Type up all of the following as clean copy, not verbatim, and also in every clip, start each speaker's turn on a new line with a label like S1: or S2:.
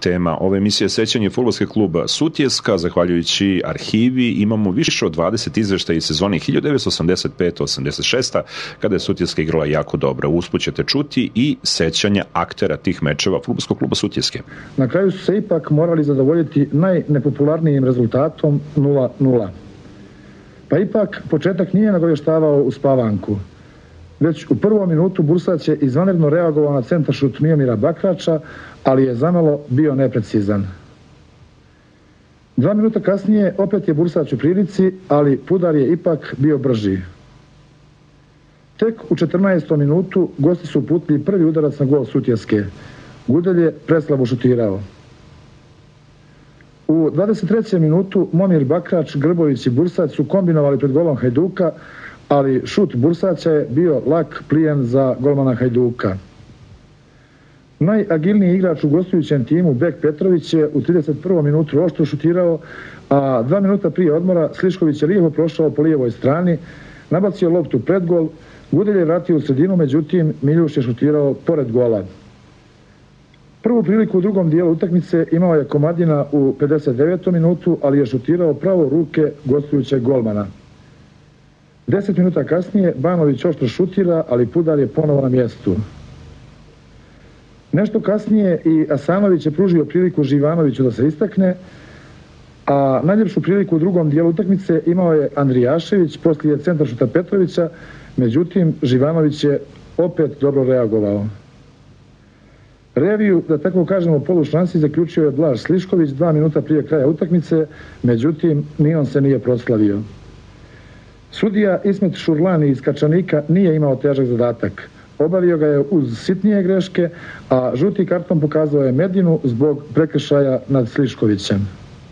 S1: Tema ove emisije sećanje fudbalskog kluba Sutjeska. Zahvaljujući arhivi imamo više od 20 izveštaja iz sezoni 1985-86 kada je Sutjeska igrala jako dobro. Usput ćete čuti i sećanja aktera tih mečeva fudbalskog kluba Sutjeske.
S2: Na kraju su se ipak morali zadovoljiti najnepopularnijim rezultatom 0-0. Pa ipak početak nije nagovještavao uspavanku. Već u prvom minutu Bursać je izvanredno reagovao na centaršut Miomira Bakrača, ali je zamalo bio neprecizan. 2 minuta kasnije opet je Bursać u prilici, ali Pudar je ipak bio brži. Tek u 14. minutu gosti su uputili prvi udarac na gol Sutjeske. Gudelj je preslabo šutirao. U 23. minutu Momir Bakrač, Grbović i Bursać su kombinovali pred golom Hajduka, ali šut Bursaća je bio lak plijen za golmana Hajduka. Najagilniji igrač u gostujućem timu, Bek Petrović, je u 31. minutu oštro šutirao, a 2 minuta prije odmora Slišković je lijevo prošao po lijevoj strani, nabacio loptu pred gol, Gudelj je vratio u sredinu, međutim Miljuš je šutirao pored gola. Prvu priliku u drugom dijelu utakmice imao je Komadina u 59. minutu, ali je šutirao pravo ruke gostujućeg golmana. 10 minuta kasnije Banović oštro šutira, ali Pudar je ponovo na mjestu. Nešto kasnije i Asanović je pružio priliku Živanoviću da se istakne, a najljepšu priliku u drugom dijelu utakmice imao je Andrijašević poslije centaršuta Petrovića, međutim Živanović je opet dobro reagovao. Reviju, da tako kažemo, polušansi zaključio je Blaž Slišković 2 minuta prije kraja utakmice, međutim ni on se nije proslavio. Sudija Ismet Šurlani iz Kačanika nije imao težak zadatak. Obavio ga je uz sitnije greške, a žuti karton pokazao je Medinu zbog prekršaja nad Sliškovićem.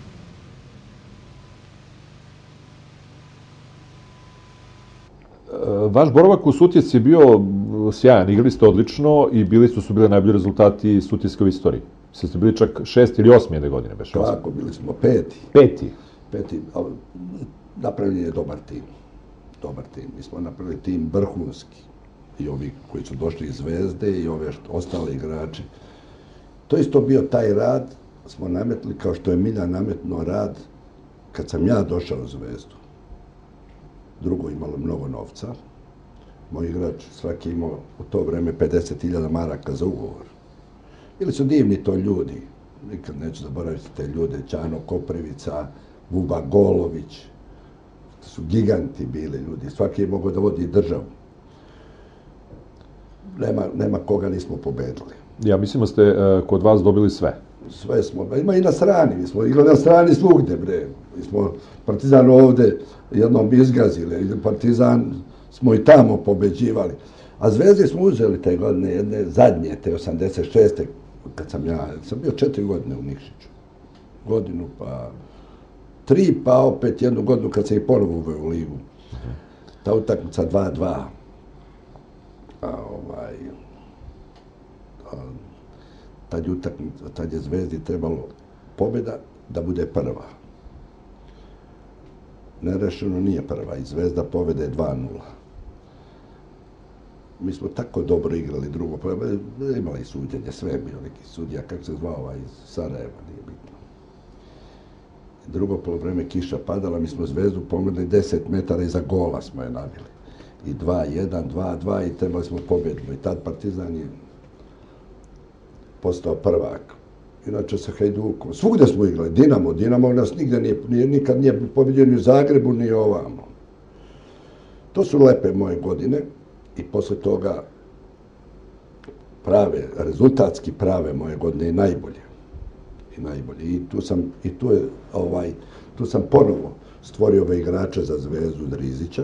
S3: Vaš boravak u Sutjesci je bio sjajan, igrali ste odlično i bili su bili najbolji rezultati Sutjeske u istoriji. Ste bili čak 6. ili 8. jedne godine, beš?
S4: Tako, bili smo 5. 5. Napravljen je dobar tim. Mi smo napravili tim vrhunski. I ovi koji su došli iz Zvezde i ove ostale igrači. To isto bio taj rad, smo nametli kao što je Miljan nametno rad kad sam ja došao u Zvezdu. Drugo imalo mnogo novca. Moj igrač svaki imao u to vreme 50.000 maraka za ugovor. Bili su divni to ljudi. Nikad neću zaboraviti te ljude. Ćano Koprivica, Vuba Golović. To su giganti bili ljudi. Svaki je mogao da vodi državu. Nema koga nismo pobedili.
S3: Ja mislim da ste kod vas dobili sve.
S4: Sve smo. Ima i na strani. Mi smo igrali na strani svugde, bre. Mi smo Partizan ovde jednom izgazili. Partizan smo i tamo pobeđivali. A Zvezde smo uzeli te godine, jedne zadnje, te 86. Kad sam bio 4 godine u Nikšiću. Godinu, pa 3, pa opet 1 godinu kad sam ih ponovo uveo u ligu. Ta utakmica 2-2. Tad je Zvezdi trebalo pobjeda da bude prva. Nerešeno nije prva i Zvezda pobjede 2-0. Mi smo tako dobro igrali drugo, imali suđenje, sve je bio neki sudija, kako se zvao iz Sarajeva, nije bitno. Drugo polovreme kiša padala, mi smo Zvezdu pomogli 10 metara iza gola smo je nabili. I 2-1, 2-2 i trebali smo pobjedu. I tad Partizan je postao prvak. Inače sa Hajdukom. Svugde smo igrali. Dinamo nas nikad nije pobjedio ni u Zagrebu, ni ovamo. To su lepe moje godine i posle toga rezultatski prave moje godine i najbolje. I tu sam ponovo stvorio ove igrače za Zvezdu Drizića,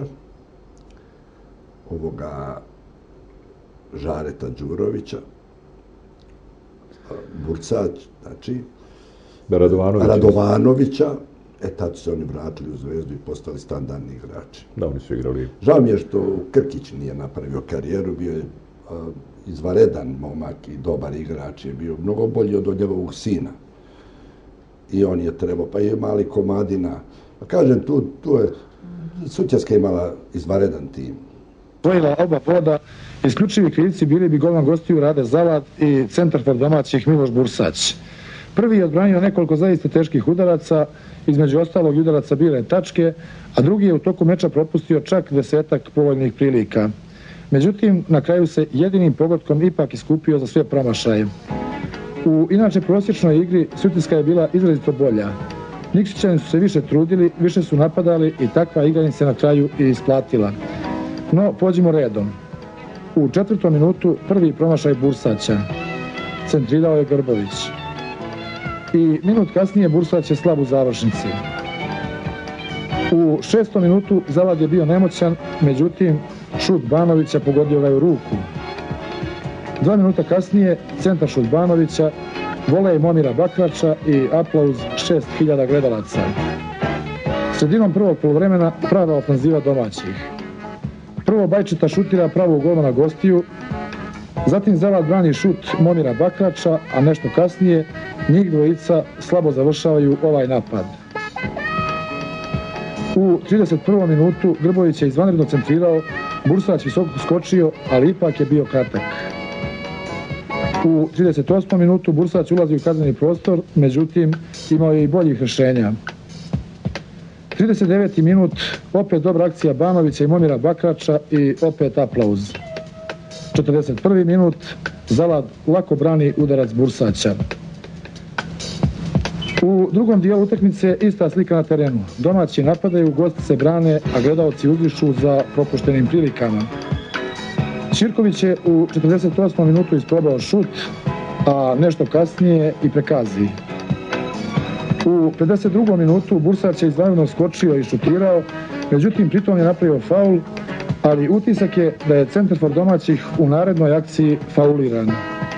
S4: ovoga Žareta Đurovića, Burcać, znači, Radovanovića, tad su se oni vratili u Zvezdu i postali standardni igrači.
S3: Da, oni su igrali.
S4: Žao mi je što Krkić nije napravio karijeru, bio je izvaredan momak i dobar igrač, je bio mnogo bolji od njegovog sina. I on je trebao, pa je mali Komadina. Pa kažem, tu je Sutjeska imala izvaredan tim.
S2: Osvojila oba boda, isključivi krivci bili bi golman gostiju Rade Zavat i centarfor domaćih Miloš Bursać. Prvi je odbranio nekoliko zaista teških udaraca, između ostalog udaraca bile tačke, a drugi je u toku meča propustio čak 10 povoljnih prilika. Međutim, na kraju se jedinim pogodkom ipak iskupio za sve promašaje. U inače prosječnoj igri Sutjeska je bila izrazito bolja. Nikšićani su se više trudili, više su napadali i takva igra im se na kraju i isplatila. No, pođimo redom. U 4. minutu prvi promašaj Bursaća. Centrirao je Grbović. I minut kasnije Bursać je slab u završnici. U 6. minutu Zalad je bio nemoćan, međutim šut Banovića pogodio ga je u ruku. 2 minuta kasnije centar šut Banovića, volej Momira Bakrača i aplauz 6000 gledalaca. Sredinom prvog poluvremena prava ofenziva domaćih. Prvo Bajčeta šutira pravu golmana gostiju, zatim Zalad brani šut Momira Bakrača, a nešto kasnije njih dvojica slabo završavaju ovaj napad. U 31. minutu Grbović je izvanredno centrirao, Bursać visoko skočio, ali ipak je bio kratak. U 38. minutu Bursać ulazi u kazneni prostor, međutim imao je i boljih rješenja. 39. minut, opet dobra akcija Banovića i Momira Bakrača i opet aplauz. 41. minut, Zalad lako brani udarac Bursaća. U drugom dijelu utakmice ista slika na terenu. Domaći napadaju, gosti se brane, a gledalci uzdišu za propuštenim prilikama. Ćirković je u 48. minutu isprobao šut, a nešto kasnije i prekazi. U 52. minutu Bursać je izvanredno skočio i šutirao, međutim pritom je napravio faul, ali utisak je da je centarfor domaćih u narednoj akciji fauliran.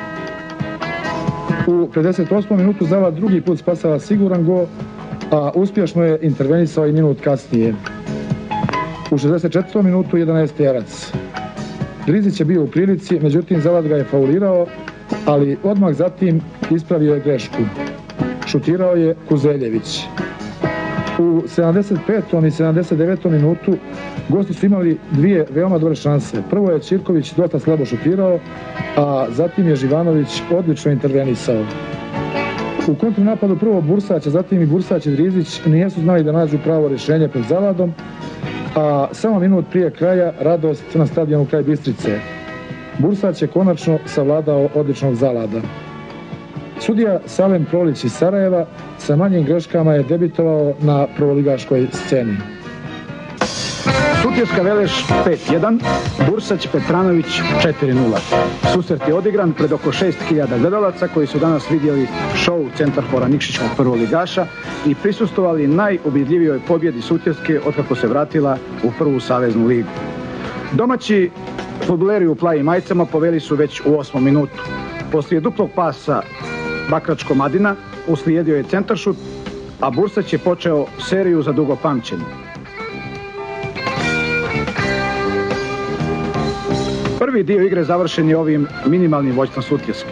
S2: U 58. minutu Zalad drugi put spasava siguran gol, a uspješno je intervenisao i minut kasnije. U 64. minutu 11. jarac. Drizić je bio u prilici, međutim Zalad ga je faulirao, ali odmah zatim ispravio je grešku. Šutirao je Kuzeljević. U 75. i 79. minutu gosti su imali dvije veoma dobre šanse. Prvo je Ćirković dosta slabo šutirao, a zatim je Živanović odlično intervenisao. U kontrinapadu prvo Bursać, a zatim i Bursać i Drizić nijesu znali da nađu pravo rješenje pred Zaladom, a samo minut prije kraja radost na stadionu kraj Bistrice. Bursać je konačno savladao odličnog Zalada. Sudija Salem Prolić iz Sarajeva sa manjim greškama je debitovao na prvoligaškoj sceni.
S5: Sutjeska Veleš 5-1, Bursać Petranović 4-0. Susret je odigran pred oko 6000 gledalaca koji su danas vidjeli šou centarfora nikšićkog prvoligaša i prisustvovali najubjedljivijoj pobjedi Sutjeske otkako se vratila u prvu saveznu ligu. Domaći fudbaleri u plavim majicama poveli su već u 8. minutu. Poslije duplog pasa Bakrač-Komadina uslijedio je centaršut, a Bursać je počeo seriju za dugo pamćenje. Prvi dio igre završen je ovim minimalnim vođstvom Sutjeske.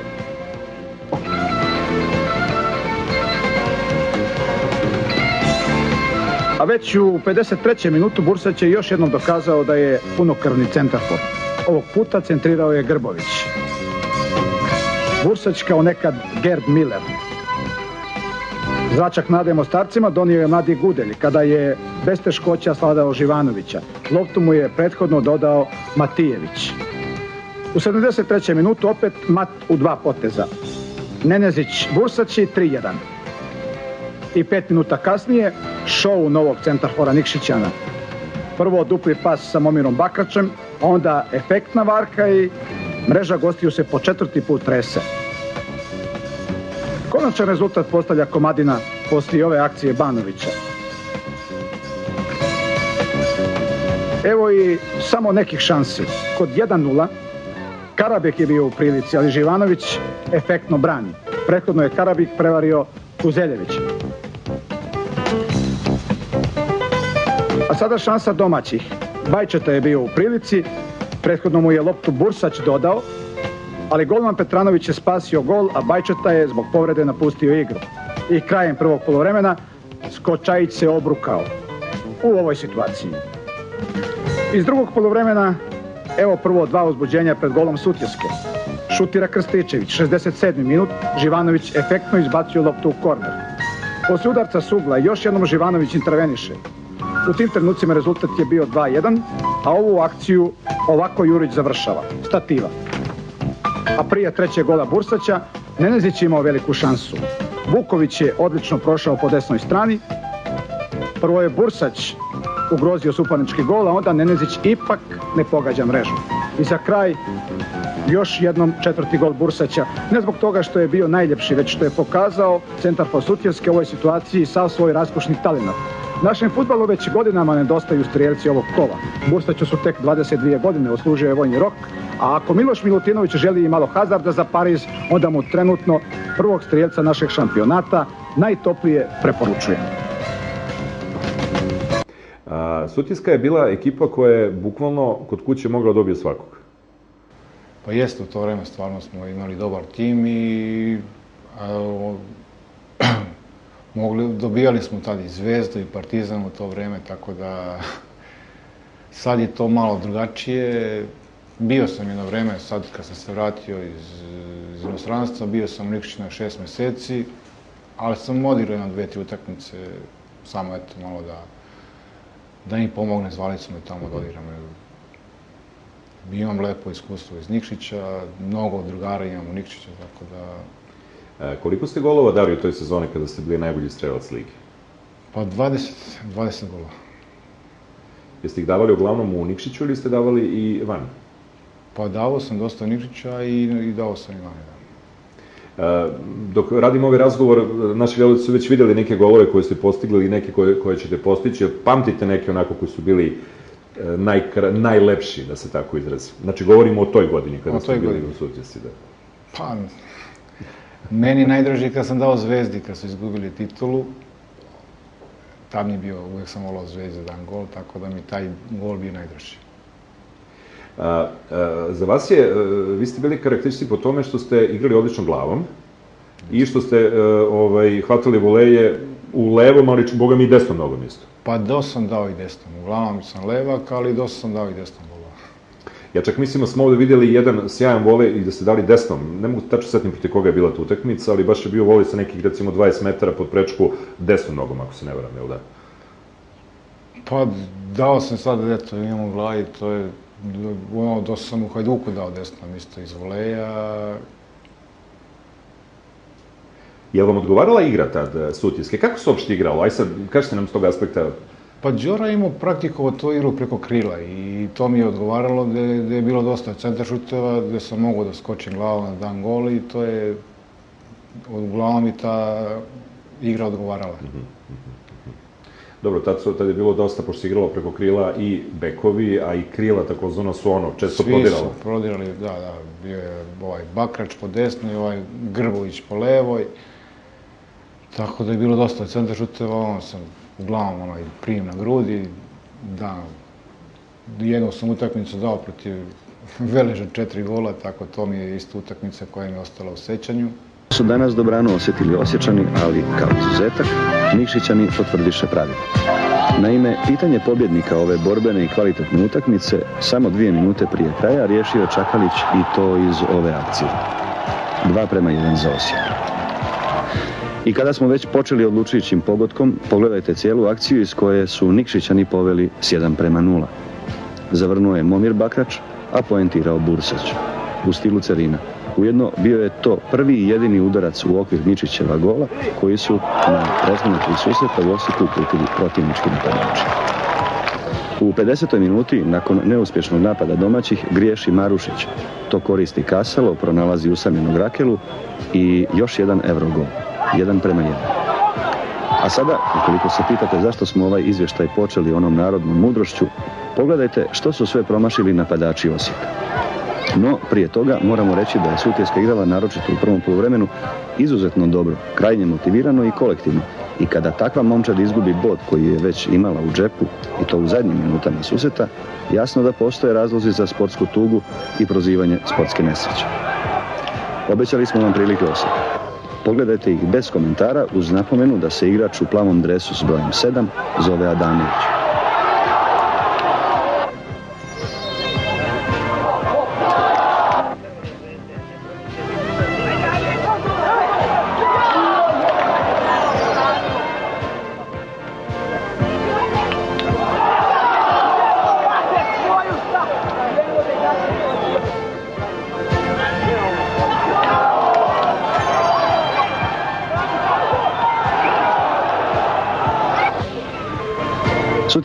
S5: A već u 53. minutu Bursać je još jednom dokazao da je punokrvni centarfor. Ovog puta centrirao je Grbović. Bursać kao nekad Gerd Miller. Zračak nade Mostarcima donio je mladi Gudelj kada je bez teškoća svladao Živanovića. Loptu mu je prethodno dodao Matijević. U 73. minutu opet mat u 2 poteza. Nenezić Bursaći 3-1. I 5 minuta kasnije šou novog centarfora Nikšićana. Prvo dupli pas sa Momirom Bakračem, onda efektna varka i mreža gostiju se po 4. put trese. Konačan rezultat postavlja Komadina poslije ove akcije Banovića. Evo i samo nekih šansi. Kod 1-0 Karabek je bio u prilici, ali Živanović efektno brani. Prethodno je Karabik prevario Kuzeljevića. A sada šansa domaćih. Bajčeta je bio u prilici, prethodno mu je loptu Bursać dodao, ali golman Petranović je spasio gol, a Bajčeta je zbog povrede napustio igru. I krajem prvog poluvremena Skočajić se obrukao u ovoj situaciji. Iz drugog poluvremena evo prvo 2 uzbuđenja pred golom Sutjeske. šutira Krstičević, 67. minut, Živanović efektno izbacio loptu u korner. Posle udarca s ugla još jednom Živanović interveniše. U tim trenucima rezultat je bio 2:1, a ovu akciju ovako Jurić završava. Stativa. A prije trećeg gola Bursaća, Nenezić je imao veliku šansu. Vuković je odlično prošao po desnoj strani. Prvo je Bursać ugrozio suparnički gol, a onda Nenezić ipak ne pogađa mrežu. I za kraj još jednom četvrti gol Bursaća, ne zbog toga što je bio najljepši, već što je pokazao centarfor Sutjeske u ovoj situaciji sav svoj raskošni talenat. Našem fudbalu već godinama nedostaju strijelci ovog kova. Bursaću su tek 22 godine, odslužio je vojni rok, a ako Miloš Milutinović želi i malo hazarda za Pariz, onda mu trenutno prvog strijelca našeg šampionata najtoplije preporučujem.
S3: Sutjeska je bila ekipa koja je bukvalno kod kuće mogla dobiti svakog.
S6: Pa jeste, u to vreme stvarno smo imali dobar tim i dobijali smo tad i Zvezdu i Partizan u to vreme, tako da sad je to malo drugačije. Bio sam jedno vreme, sad kad sam se vratio iz inostranstva, bio sam u Nikšiću na 6 meseci, ali sam odigrao jedno 2-3 utakmice, samo eto malo da im pomogne, zvali su me tamo da odigram. Imam lepo iskustvo iz Nikšića, mnogo drugara imam u Nikšiću, tako da...
S3: Koliko ste golova dali u toj sezoni kada ste bili najbolji strelac lige?
S6: Pa 20 golova.
S3: Jeste ih davali uglavnom u Nikšiću ili ste davali i van?
S6: Pa davao sam dosta u Nikšića i dao sam i van, da.
S3: Dok radimo ovaj razgovor, naši gledalci su već vidjeli neke golove koje ste postigli i neke koje ćete postići. Pamtite neke onako koji su bili najlepši, da se tako izrazi. Znači, govorimo o toj godini kada ste bili u Sutjesci, da.
S6: Pa, meni najdraži kad sam dao Zvezdi, kad su izgubili titulu. Tad mi bio, uvijek sam volao Zvezdi da dam gol, tako da mi taj gol bio najdraži.
S3: Za vas je, vi ste bili karakteristični po tome što ste igrali odlično glavom i što ste hvatali voleje u levom, ali boga mi i desnom nogom isto.
S6: Pa dosta sam dao i desnom. Uglavnom sam levak, ali dosta sam dao i desnom golova.
S3: Ja čak mislim da smo ovde vidjeli jedan sjajan volej i da ste dali desnom. Ne mogu tačno setim protiv koga je bila ta utakmica, ali baš je bio volej sa nekih, recimo, 20 metara pod prečku desnom nogom, ako se ne varam, jel da?
S6: Pa dao sam sad, eto, imam u glavi, to je, dosta sam u Hajduku dao desnom isto iz voleja.
S3: Je li vam odgovarala igra tad Sutjeske? Kako se uopšte igralo? Aj sad, kažete nam s tog aspekta.
S6: Pa Đora imao praktikovo to igru preko krila i to mi je odgovaralo da je bilo dosta centar šuteva, gde sam mogao da skočim glavom na dan gol i to je, uglavnom mi ta igra odgovarala.
S3: Dobro, tad je bilo dosta, pošto se igralo preko krila i bekovi, a i krila takozvano su često prodirala.
S6: Svi su prodirali, da, bio je ovaj Bakrač po desnoj, ovaj Grbović po levoj, tako da je bilo dosta centar šuteva, sam uglavnom prijem na grudi, da, jednu sam utakmicu dao protiv Veleža 4 gola, tako to mi je isto utakmica koja mi je ostala u sećanju.
S7: Su danas dobrano osjetili Osječani, ali kao izuzetak, Nikšićani potvrdiše pravilo. Naime, pitanje pobjednika ove borbene i kvalitetne utakmice samo 2 minute prije kraja riješio Čakalić i to iz ove akcije. 2:1 za Osijek. I kada smo već počeli odlučujućim pogodkom, pogledajte cijelu akciju iz koje su Nikšićani poveli s 1:0. Zavrnuo je Momir Bakrač, a poentirao Bursać u stilu Cerina. Ujedno bio je to prvi i jedini udarac u okvir Ničićeva gola koji su na razminutri susreta u Osijeku uputili protivnički napadači. U 50. minuti, nakon neuspješnog napada domaćih, griješi Marušić. To koristi Kasalo, pronalazi usamljenog Rakelu i još jedan Evrogol. 1:1. A sada, ukoliko se pitate zašto smo ovaj izvještaj počeli onom narodnom mudrošću, pogledajte što su sve promašili napadači Osijeka. No, prije toga moramo reći da je Sutjeska igrala naročito u prvom poluvremenu izuzetno dobro, krajnje motivirano i kolektivno. I kada takva momčad izgubi bod koji je već imala u džepu, i to u zadnjim minutama susreta, jasno da postoje razlozi za sportsku tugu i prozivanje sportske nesreće. Obećali smo vam prilike Osijeka. Pogledajte ih bez komentara uz napomenu da se igrač u plavom dresu s brojem 7 zove Adamović.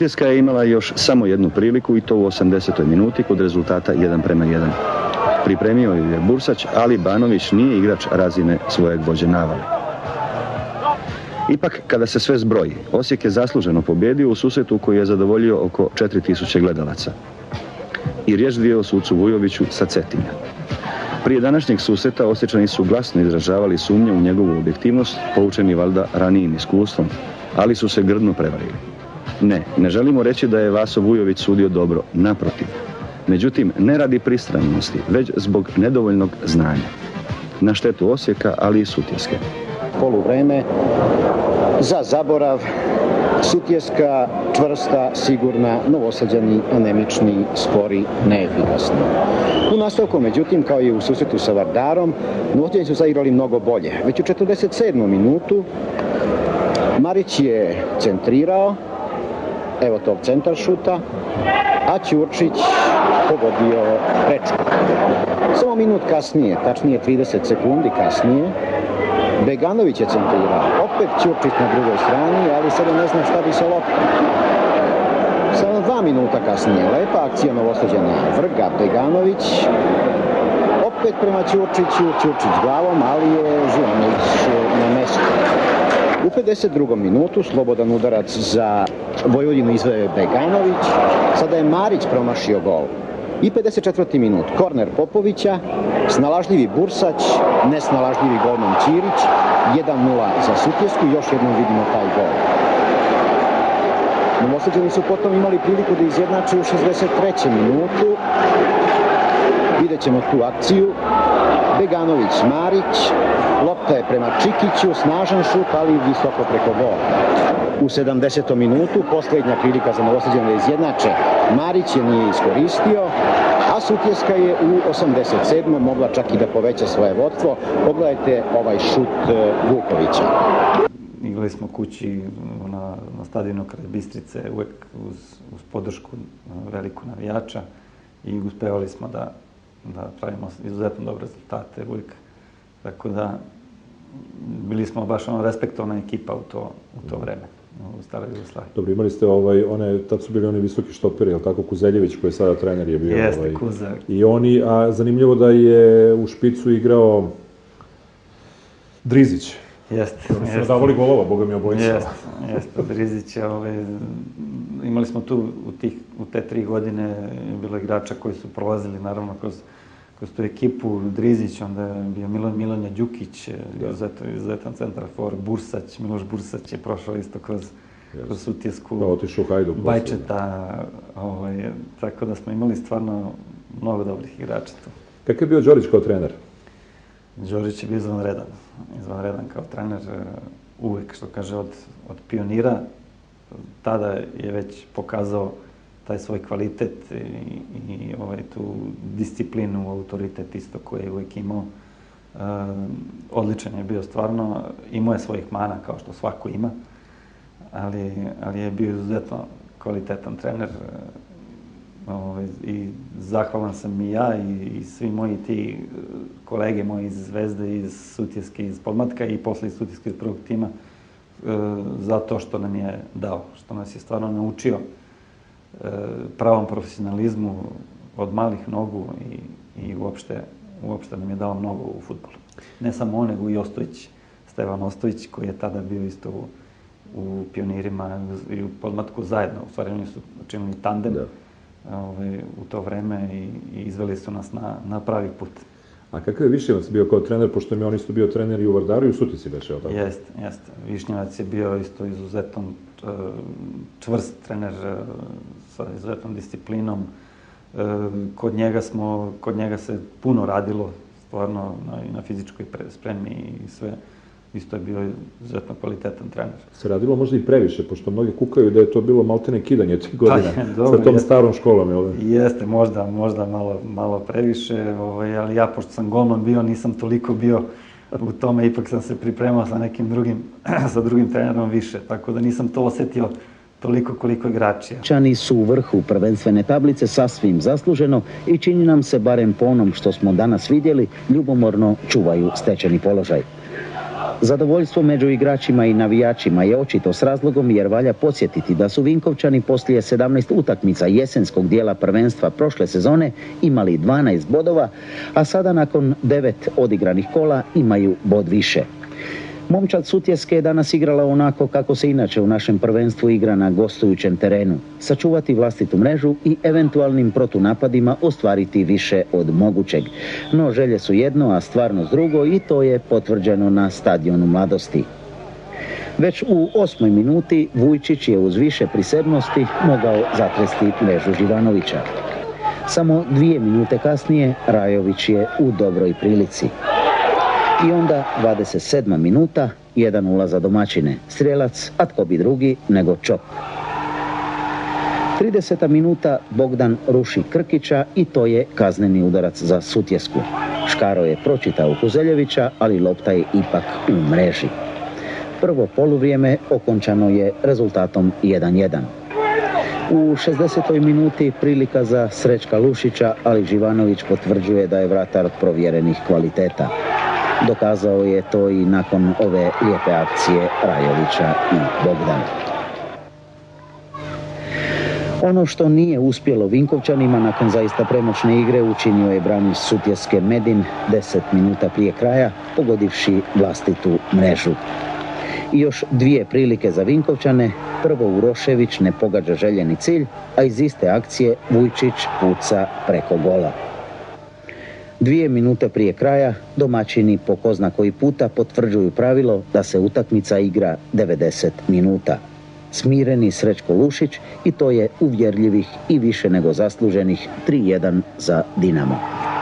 S7: Sutjeska je imala još samo jednu priliku i to u 80. minuti kod rezultata 1:1. Pripremio ju je Bursać, ali Banović nije igrač razine svojeg vođe navale. Ipak, kada se sve zbroji, Osijek je zasluženo pobjedio u susretu koji je zadovoljio oko 4000 gledalaca. I riječ dvije o sucu Vujoviću sa Cetinja. Prije današnjeg susreta Osječani su glasno izražavali sumnje u njegovu objektivnost, poučeni valjda ranijim iskustvom, ali su se grdno prevarili. Ne želimo reći da je Vaso Vujović sudio dobro, naprotiv. Međutim, ne radi pristranosti, već zbog nedovoljnog znanja. Na štetu Osijeka, ali i Sutjeske.
S8: Poluvreme za zaborav, Sutjeska čvrsta, sigurna, Novosađani anemični, spori, neefikasni. U nastavku, međutim, kao i u susretu sa Vardarom, Novosađani su zaigrali mnogo bolje. Već u 47. minutu Marić je centrirao, evo tog centar šuta, a Ćurčić pogodio prečku. Samo minut kasnije, tačnije 30 sekundi kasnije, Beganović je centrirao, opet Ćurčić na drugoj strani, ali sada ne znam šta bi sa loptom. Samo 2 minuta kasnije, lepa akcija Novosađana, Vrga, Beganović, opet prema Ćurčiću, Ćurčić glavom, ali je Živanović na mestu. U 52. minutu slobodan udarac za Vojvodinu izveo Beganović, sada je Marić promašio gol. I 54. minut, korner Popovića, snalažljivi Bursać, nesnalažljivi golman Ćirić, 1:0 za Sutjesku, još jednom vidimo taj gol. Novosađani su potom imali priliku da izjednače u 63. minutu. Vidjet ćemo tu akciju. Beganović, Marić, lopta je prema Čikiću, snažan šut, ali visoko preko gola. U 70. minutu posljednja prilika za Novosađane da izjednače. Marić je nije iskoristio, a Sutjeska je u 87. mogla čak i da poveća svoje vodstvo. Pogledajte ovaj šut Vukovića.
S9: Igrali smo kući na stadionu kraj Bistrice, uvek uz podršku veliku navijača i uspevali smo da pravimo izuzetno dobre rezultate uvijek. Tako da bili smo baš respektovana ekipa u to vreme, u staroj Jugoslaviji.
S3: Dobro, imali ste tad su bili oni visoki štoperi, ali tako Kuzeljević koji je sada trener je bio.
S9: Jeste, Kuza.
S3: I oni, a zanimljivo da je u špicu igrao Drizić.
S9: Jeste.
S3: Oni su nadavali golova, boga mi obojica.
S9: Jeste, Drizić. Imali smo tu u te 3 godine bilo igrača koji su prolazili naravno kroz tu ekipu. Drizić, onda je bio Milanja Đukić, izuzetan centar for, Bursać, Miloš Bursać je prošao isto kroz Sutjesku, Bajčeta, tako da smo imali stvarno mnogo dobrih igrača tu.
S3: Kakav je bio Đorić kao trener?
S9: Đorić je bio izvanredan kao trener, uvek, što kaže, od pionira. Tada je već pokazao taj svoj kvalitet i tu disciplinu, autoritet isto koji je uvijek imao. Odličan je bio stvarno, imao je svojih mana kao što svako ima, ali je bio izuzetno kvalitetan trener i zahvalan sam i ja i svi moji ti kolege moji iz Zvezde, iz Sutjeske, iz Podmlatka i posle iz Sutjeske iz prvog tima zato što nam je dao, što nas je stvarno naučio pravom profesionalizmu od malih nogu i uopšte nam je dao mnogo u fudbalu. Ne samo on, nego i Ostojić, Stevan Ostojić, koji je tada bio isto u Pionirima i u Podmlatku zajedno. U stvari oni su učinili tandem u to vreme i izveli su nas na pravi put.
S3: A kakav je Višnjevac bio kao trener, pošto mi on isto bio trener i u Vardaru i u Sutjeci beše, tako?
S9: Jeste. Višnjevac je bio isto izuzetno čvrst trener sa izuzetnom disciplinom. Kod njega se puno radilo, stvarno na fizičkoj spremi i sve. Isto je bio izuzetno kvalitetan trener. Se radilo možda i previše, pošto mnogi kukaju da je to bilo maltene kidanje tih godina sa tom starom školom, jel? Jeste, možda malo previše, ali ja, pošto sam golman bio, nisam toliko bio u tome, ipak sam se pripremao sa drugim trenerom više, tako da nisam to osetio toliko koliko igrači.
S10: Čani su u vrhu prvenstvene tablice sasvim zasluženo i čini nam se, barem po onom što smo danas vidjeli, ljubomorno čuvaju stečeni položaj. Zadovoljstvo među igračima i navijačima je očito s razlogom jer valja podsjetiti da su Vinkovčani poslije 17 utakmica jesenskog dijela prvenstva prošle sezone imali 12 bodova, a sada nakon 9 odigranih kola imaju bod više. Momčad Sutjeske je danas igrala onako kako se inače u našem prvenstvu igra na gostujućem terenu. Sačuvati vlastitu mrežu i eventualnim protunapadima ostvariti više od mogućeg. No želje su jedno, a stvarnost drugo i to je potvrđeno na stadionu Mladosti. Već u 8. minuti Vujčić je uz više prisebnosti mogao zatresti mrežu Živanovića. Samo 2 minute kasnije Rajović je u dobroj prilici. I onda 27. minuta, 1:0 za domaćine. Strijelac, a tko bi drugi nego Čop. 30. minuta Bogdan ruši Krkića i to je kazneni udarac za Sutjesku. Škaro je pročitao Kuzeljevića, ali lopta je ipak u mreži. Prvo poluvrijeme okončano je rezultatom 1:1. U 60. minuti prilika za Srećka Lušića, ali Živanović potvrđuje da je vratar provjerenih kvaliteta. Dokazao je to i nakon ove lijepe akcije Rajovića i Bogdana. Ono što nije uspjelo Vinkovčanima nakon zaista premoćne igre učinio je branitelj Sutjeske Medin 10 minuta prije kraja, pogodivši vlastitu mrežu. I još 2 prilike za Vinkovčane, prvo Urošević ne pogađa željeni cilj, a iz iste akcije Vujčić puca preko gola. 2 minute prije kraja domaćini po ko zna koji puta potvrđuju pravilo da se utakmica igra 90 minuta. Smireni Srećko Lušić i to je uvjerljivih i više nego zasluženih 3:1 za Dinamo.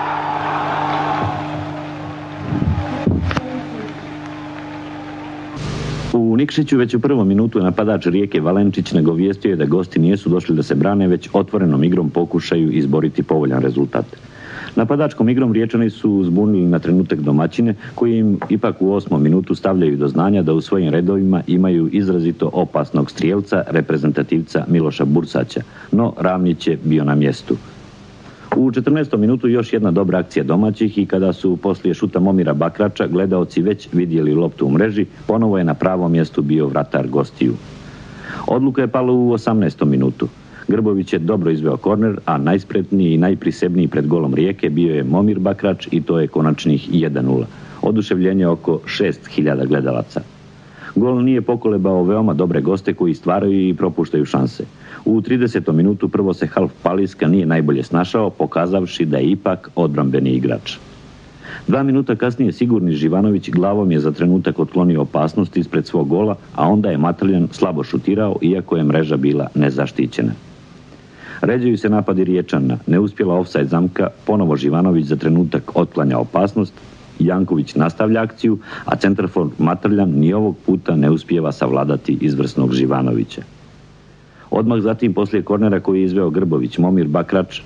S11: U Nikšiću već u prvom minutu napadač Rijeke Valenčić nagovijestio je da gosti nisu došli da se brane, već otvorenom igrom pokušaju izboriti povoljan rezultat. Napadačkom igrom Riječani su zbunili na trenutak domaćine, koji im ipak u 8. minutu stavljaju do znanja da u svojim redovima imaju izrazito opasnog strijelca, reprezentativca Miloša Bursaća, no Ravnić je bio na mjestu. U 14. minutu još jedna dobra akcija domaćih i kada su poslije šuta Momira Bakrača gledaoci već vidjeli loptu u mreži, ponovo je na pravom mjestu bio vratar gostiju. Odluka je pala u 18. minutu. Grbović je dobro izveo korner, a najspretniji i najprisebniji pred golom Rijeke bio je Momir Bakrač i to je konačnih 1:0. Oduševljenje oko 6.000 gledalaca. Gol nije pokolebao veoma dobre goste koji stvaraju i propuštaju šanse. U 30. minutu prvo se Half Paliska nije najbolje snašao, pokazavši da je ipak odbrambeni igrač. 2 minuta kasnije sigurni Živanović glavom je za trenutak otklonio opasnost ispred svog gola, a onda je Matrljan slabo šutirao, iako je mreža bila nezaštićena. Ređaju se napadi Riječana, neuspjela ofsajd zamka, ponovo Živanović za trenutak otklanja opasnost, Janković nastavlja akciju, a centarfor Matrljan ni ovog puta ne uspijeva savladati izvrsnog Živanovića. Odmah zatim, poslije kornera koji je izveo Grbović, Momir Bakrač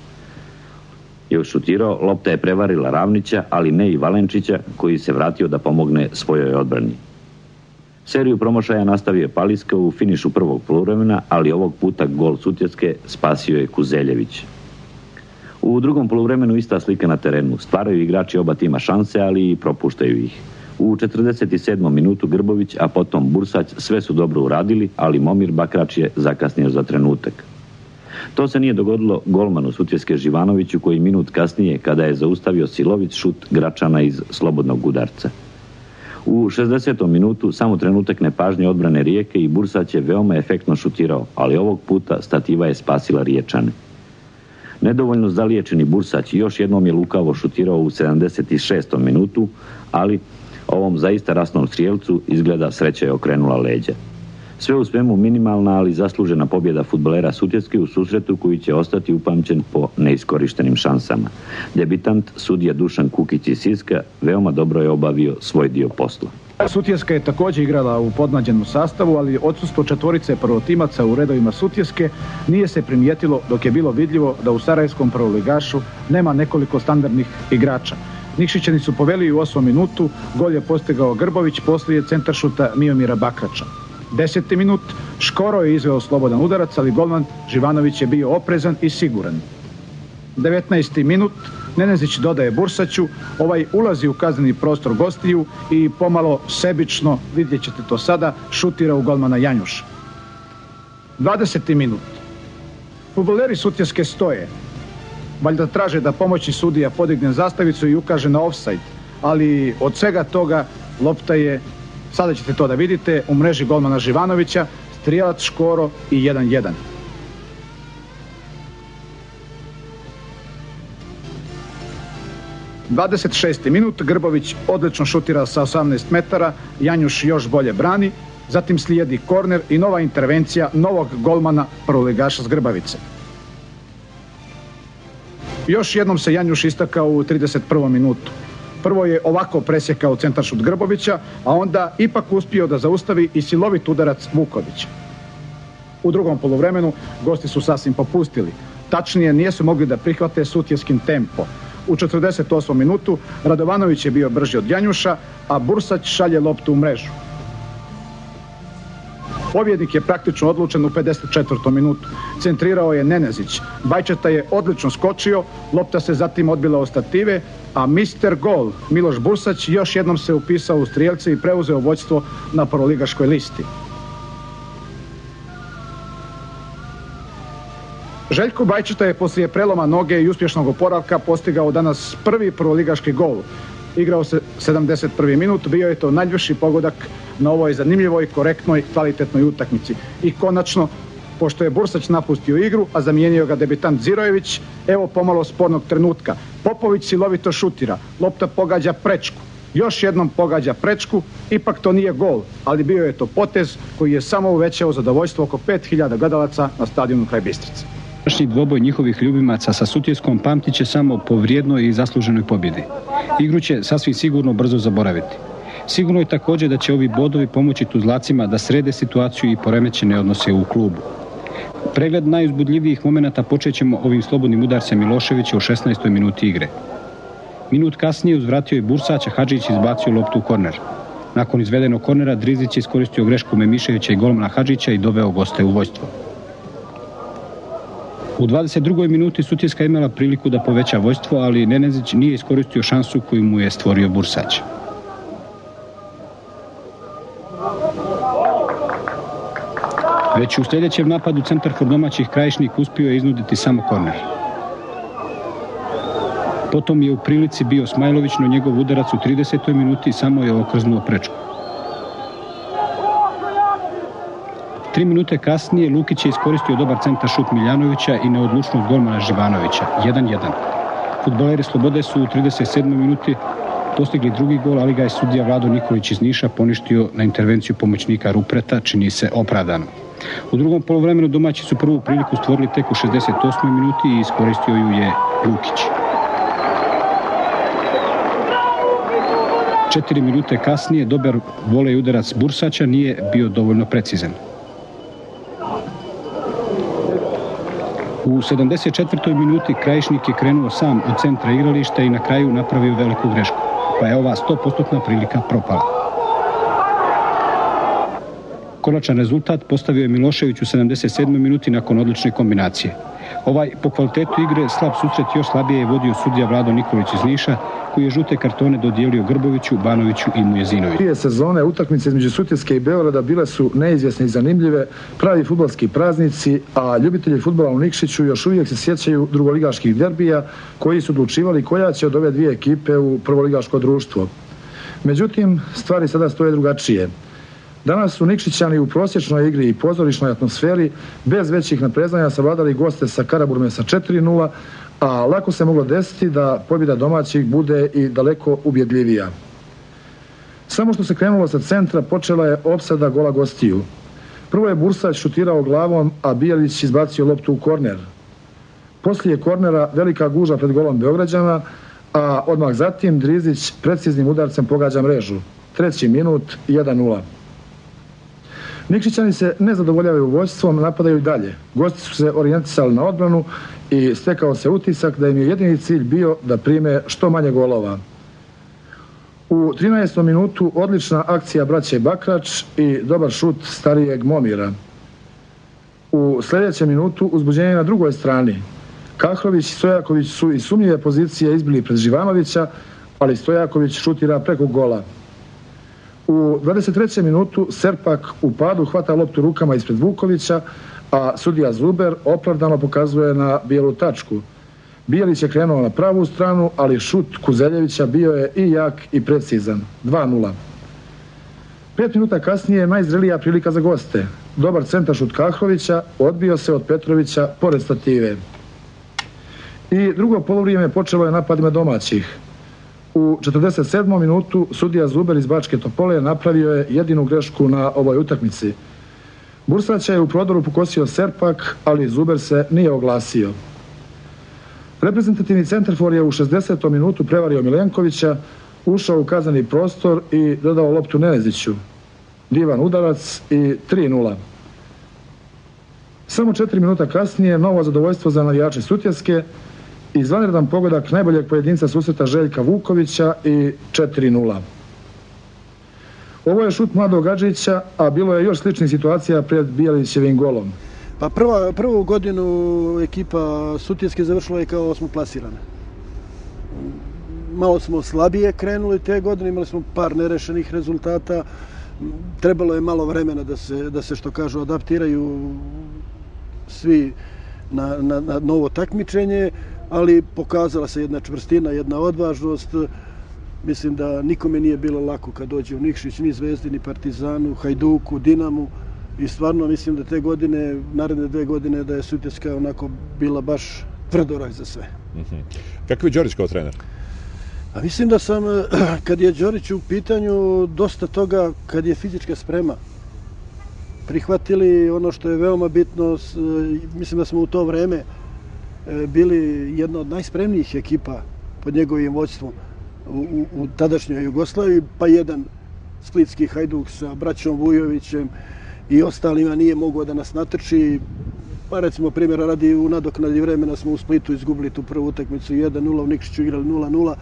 S11: je šutirao, lopta je prevarila Ravnića, ali ne i Valenčića, koji se vratio da pomogne svojoj odbrani. Seriju promašaja nastavio je Paliska u finišu prvog poluvremena, ali ovog puta gol Sutjeske spasio je Kuzeljević. U drugom poluvremenu ista slika na terenu. Stvaraju igrači oba tima šanse, ali i propuštaju ih. U 47. minutu Grbović, a potom Bursać sve su dobro uradili, ali Momir Bakrač je zakasnio za trenutak. To se nije dogodilo golmanu Sutjeske Živanoviću, koji minut kasnije, kada je zaustavio silovit šut Gračana iz slobodnog udarca. U 60. minutu samo trenutak nepažnje odbrane Rijeke i Bursać je veoma efektno šutirao, ali ovog puta stativa je spasila Riječane. Nedovoljno zaliječeni Bursać još jednom je lukavo šutirao u 76. minutu, ali ovom zaista rasnom strijelcu izgleda sreća je okrenula leđa. Sve u svemu minimalna, ali zaslužena pobjeda fudbalera Sutjeske u susretu koji će ostati upamćen po neiskorištenim šansama. Debitant sudija Dušan Kukić iz Siska veoma dobro je obavio svoj dio posla.
S5: Sutjeska je također igrala u podmlađenom sastavu, ali odsustvo 4 prvotimaca u redovima Sutjeske nije se primijetilo dok je bilo vidljivo da u sarajevskom prvoligašu nema nekoliko standardnih igrača. Nikšićani su poveli u 8. minutu, gol je postigao Grbović poslije centaršuta Miomira Bakrača. 10. minut, Škoro je izveo slobodan udarac, ali golman Živanović je bio oprezan i siguran. 19. minut, Nenezić dodaje Bursaću, ovaj ulazi u kazneni prostor gostiju i pomalo sebično, vidjet ćete to sada, šutira u golmana Janjuša. 20. minut. Fudbaleri Sutjeske stoje. Valjda traže da pomoći sudija podigne zastavicu i ukaže na ofsajd, ali od svega toga lopta je, sada ćete to da vidite, u mreži golmana Živanovića, strijelac Škoro i 1-1. Dvadeset 26. minut, Grbović odlično šutira sa 18 metara, Janjuš još bolje brani, zatim slijedi korner i nova intervencija novog golmana prvoligaša s Grbavice. Još jednom se Janjuš istakao u 31. minutu. Prvo je ovako presjekao centaršut Grbovića, a onda ipak uspio da zaustavi i silovit udarac Vukovića. U drugom poluvremenu gosti su sasvim popustili. Tačnije, nisu mogli da prihvate sutjeskin tempo. U 48. minutu Radovanović je bio brži od Janjuša, a Bursać šalje loptu u mrežu. Pobjednik je praktično odlučen u 54. minutu. Centrirao je Nenezić. Bajčeta je odlično skočio, lopta se zatim odbila o stative, a Mr. Gol Miloš Bursać još jednom se upisao u strijelce i preuzeo vođstvo na prvoligaškoj listi. Željko Bajčeta je poslije preloma noge i uspješnog oporavka postigao danas prvi prvoligaški gol. Igrao se 71. minut, bio je to najljepši pogodak na ovoj zanimljivoj, korektnoj, kvalitetnoj utakmici. I konačno, pošto je Bursać napustio igru, a zamijenio ga debitant Zirojević, evo pomalo spornog trenutka. Popović silovito šutira, lopta pogađa prečku. Još jednom pogađa prečku, ipak to nije gol, ali bio je to potez koji je samo uvećao zadovoljstvo oko 5000 gledalaca na stadionu kraj Bistrice.
S12: Današnji dvoboj njihovih ljubimaca sa Sutjeskom pamtit će samo po vrijednoj i zasluženoj pobjedi. Igru će sasvim sigurno brzo zaboraviti. Sigurno je također da će ovi bodovi pomoći Tuzlacima da srede situaciju i poremećene odnose u klubu. Pregled najuzbudljivijih momenata počet ćemo ovim slobodnim udarcem Miloševića u 16. minuti igre. Minut kasnije uzvratio je Bursać, a Hadžić izbacio loptu u korner. Nakon izvedenog kornera Drizić je iskoristio grešku Memiševića i golmana Hadžića i doveo goste u vođstvo. U 22. minuti Sutjeska imala priliku da poveća vođstvo, ali Nenezić nije iskoristio šansu koju mu je stvorio Bursać. Već u sljedećem napadu centarfor domaćih Krajišnik uspio je iznuditi samo korner. Potom je u prilici bio Smajlović, no njegov udarac u 30. minuti samo je okrznuo prečku. 3 minute kasnije Lukić je iskoristio dobar centar šut Miljanovića i neodlučnost golmana Živanovića. 1-1. Fudbaleri Slobode su u 37. minuti postigli drugi gol, ali ga je sudija Vlado Nikolić iz Niša poništio na intervenciju pomoćnika Rupreta, čini se opravdano. U drugom poluvremenu domaći su prvu priliku stvorili tek u 68. minuti i iskoristio ju je Lukić. 4 minute kasnije dobar volej udarac Bursaća nije bio dovoljno precizan. U 74. minuti Krajišnik je krenuo sam od centra igrališta i na kraju napravio veliku grešku, pa je ova 100% prilika propala. Konačan rezultat postavio je Milošević u 77. minuti nakon odlične kombinacije. Ovaj po kvalitetu igre slab susret još slabije je vodio sudija Vlado Nikolić iz Niša, koji je žute kartone dodijelio Grboviću, Banoviću i Mujezinoviću.
S2: Prije sezone utakmice između Sutjeske i Beograda bile su neizvjesne i zanimljive, pravi fudbalski praznici, a ljubitelji fudbala u Nikšiću još uvijek se sjećaju drugoligaških derbija koji su odlučivali koja će od ove dvije ekipe u prvoligaško društvo. Međutim, stvari sada stoje drugačije. Danas su Nikšićani u prosječnoj igri i pozorišnoj atmosferi bez većih naprezanja savladali goste sa Karaburme sa 4-0, a lako se moglo desiti da pobjeda domaćih bude i daleko ubjedljivija. Samo što se krenulo sa centra, počela je opsada gola gostiju. Prvo je Bursać šutirao glavom, a Bijelić izbacio loptu u korner. Poslije kornera velika guža pred golom Beograđana, a odmah zatim Drizić preciznim udarcem pogađa mrežu. 3. minut, 1-0. Nikšićani se ne zadovoljavaju vođstvom, napadaju i dalje. Gosti su se orijentisali na odbranu i stekao se utisak da im je jedini cilj bio da prime što manje golova. U 13. minutu odlična akcija braće Bakrač i dobar šut starijeg Momira. U sljedećem minutu uzbuđenje na drugoj strani, Kahrović i Stojaković su iz sumnjive pozicije izbili pred Živanovića, ali Stojaković šutira preko gola. U 23. minutu Serpak u padu hvata loptu rukama ispred Vukovića, a sudija Zuber opravdano pokazuje na bijelu tačku. Bijelić je krenuo na pravu stranu, ali šut Kuzeljevića bio je i jak i precizan. 2:0. 5 minuta kasnije najzrelija prilika za goste. Dobar centaršut Kahrovića odbio se od Petrovića pored stative. I drugo polovrijeme počelo je napadima domaćih. U 47. minutu sudija Zuber iz Bačke Topole napravio je jedinu grešku na ovoj utakmici. Bursaća je u prodoru pokosio Serpak, ali Zuber se nije oglasio. Reprezentativni centarfor je u 60. minutu prevario Milenkovića, ušao u kazneni prostor i dodao loptu Neneziću. Divan udarac i 3:0. Samo 4 minuta kasnije novo zadovoljstvo za navijače Sutjeske, izvanredan pogodak najboljeg pojedinca susreta Željka Vukovića i 4:0. Ovo je šut mladog Gadžića, a bilo je još sličnih situacija pred Bijelićevim golom.
S13: Pa prvu godinu ekipa Sutjeske završila je kao 8. plasirana. Malo smo slabije krenuli te godine, imali smo par nerešenih rezultata. Trebalo je malo vremena da se što kažu adaptiraju svi na novo takmičenje, ali pokazala se jedna čvrstina, jedna odvažnost. Mislim da nikome nije bilo lako kad dođe u Nikšić, ni Zvezdi, ni Partizanu, Hajduku, Dinamu. I stvarno mislim da te godine, naredne 2 godine, da je Sutjeska onako bila baš tvrdorak za sve.
S3: Kakav je Đorić kao trener?
S13: A mislim da sam, kad je Đorić u pitanju, dosta toga, kad je fizička sprema, prihvatili ono što je veoma bitno. Mislim da smo u to vreme bili jedna od najspremnijih ekipa pod njegovim vođstvom u tadašnjoj Jugoslaviji, pa jedan splitski Hajduk sa braćom Vujovićem i ostalima nije mogao da nas natrči. Pa recimo primjera radi, u nadoknadi vremena smo u Splitu izgubili tu prvu utakmicu 1:0, u Nikšiću igrali 0:0.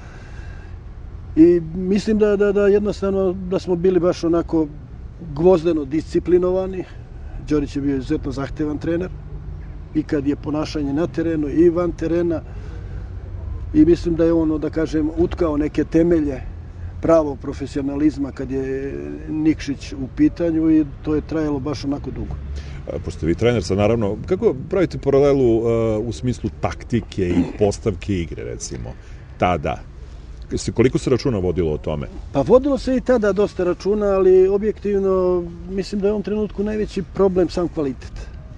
S13: I mislim da jednostavno da smo bili baš onako gvozdeno disciplinovani. Đorić je bio izuzetno zahtevan trener i kad je ponašanje na terenu i van terena, i mislim da je ono, da kažem, utkao neke temelje pravog profesionalizma kad je Nikšić u pitanju, i to je trajalo baš onako dugo.
S3: Pošto vi trener sad, naravno, kako pravite paralelu u smislu taktike i postavke igre, recimo, tada? Koliko se računa vodilo o tome?
S13: Pa vodilo se i tada dosta računa, ali objektivno mislim da je u ovom trenutku najveći problem sam kvalitet.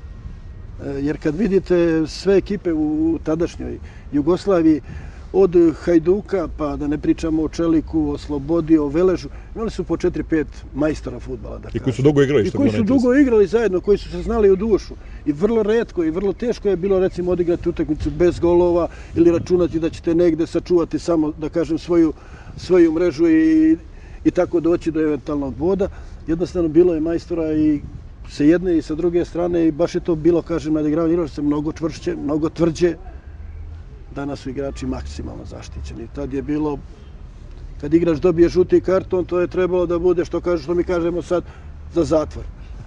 S13: Jer kad vidite sve ekipe u tadašnjoj Jugoslaviji, od Hajduka, pa da ne pričamo o Čeliku, o Slobodi, o Veležu, imali su po 4-5 majstora fudbala.
S3: I koji su dugo igrali.
S13: I koji su dugo igrali zajedno, koji su se znali u dušu. I vrlo retko i vrlo teško je bilo, recimo, odigrati utakmicu bez golova ili računati da ćete negde sačuvati samo, da kažem, svoju mrežu i tako doći do eventualnog boda. Jednostavno bilo je majstora i sa jedne i sa druge strane, i baš je to bilo, kažem, nadigravanje igrača mnogo čvršće, mnogo tvrđe. Danas su igrači maksimalno zaštićeni. Tad je bilo, kad igrač dobije žuti karton, to je trebalo da bude, što mi kažemo sad, za zatvor.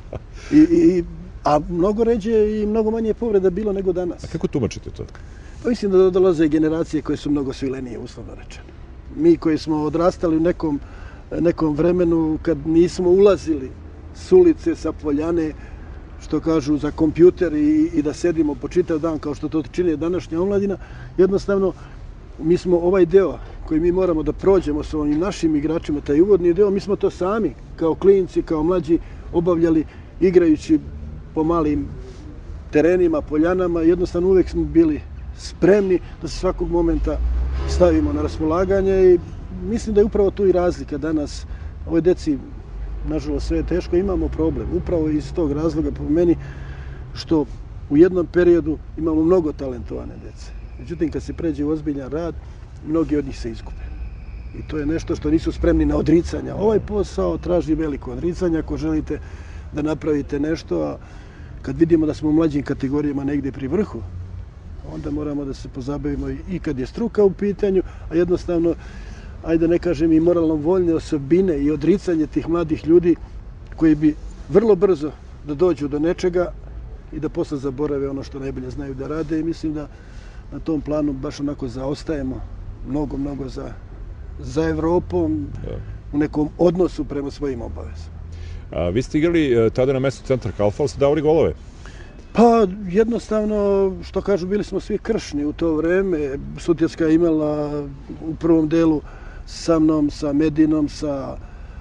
S13: A mnogo ređe i mnogo manje povreda bilo nego danas.
S3: A kako tumačite to?
S13: Pa mislim da dolaze generacije koje su mnogo svilenije, uslovno rečeno. Mi koji smo odrastali u nekom vremenu kad nismo ulazili s ulice, sa poljane, što kažu, za kompjuter i da sedimo po čitav dan kao što to čini današnja omladina, jednostavno mi smo ovaj deo koji mi moramo da prođemo sa ovim našim igračima, taj uvodni deo, mi smo to sami kao klinci, kao mlađi obavljali igrajući po malim terenima, poljanama. Jednostavno uvek smo bili spremni da se svakog momenta stavimo na raspolaganje, i mislim da je upravo tu i razlika danas. Ovoj deci, nažalost, sve je teško, imamo problem. Upravo iz tog razloga, po meni, što u jednom periodu imamo mnogo talentovane dece. Međutim, kad se pređe u ozbiljan rad, mnogi od njih se izgube. I to je nešto što nisu spremni na odricanja. Ovaj posao traži veliko odricanje ako želite da napravite nešto, a kad vidimo da smo u mlađim kategorijama negdje pri vrhu, onda moramo da se pozabavimo i kad je struka u pitanju, a jednostavno, ajde ne kažem, i moralno voljne osobine i odricanje tih mladih ljudi koji bi vrlo brzo da dođu do nečega i da posle zaborave ono što najbolje znaju da rade. I mislim da na tom planu baš onako zaostajemo mnogo za Evropom u nekom odnosu prema svojim obavezama.
S3: Vi ste igrali tada na mestu centar halfa, ali ste davali golove?
S13: Pa jednostavno, što kažu, bili smo svi kršni u to vreme. Sutjeska je imala u prvom delu sa mnom, sa Medinom, sa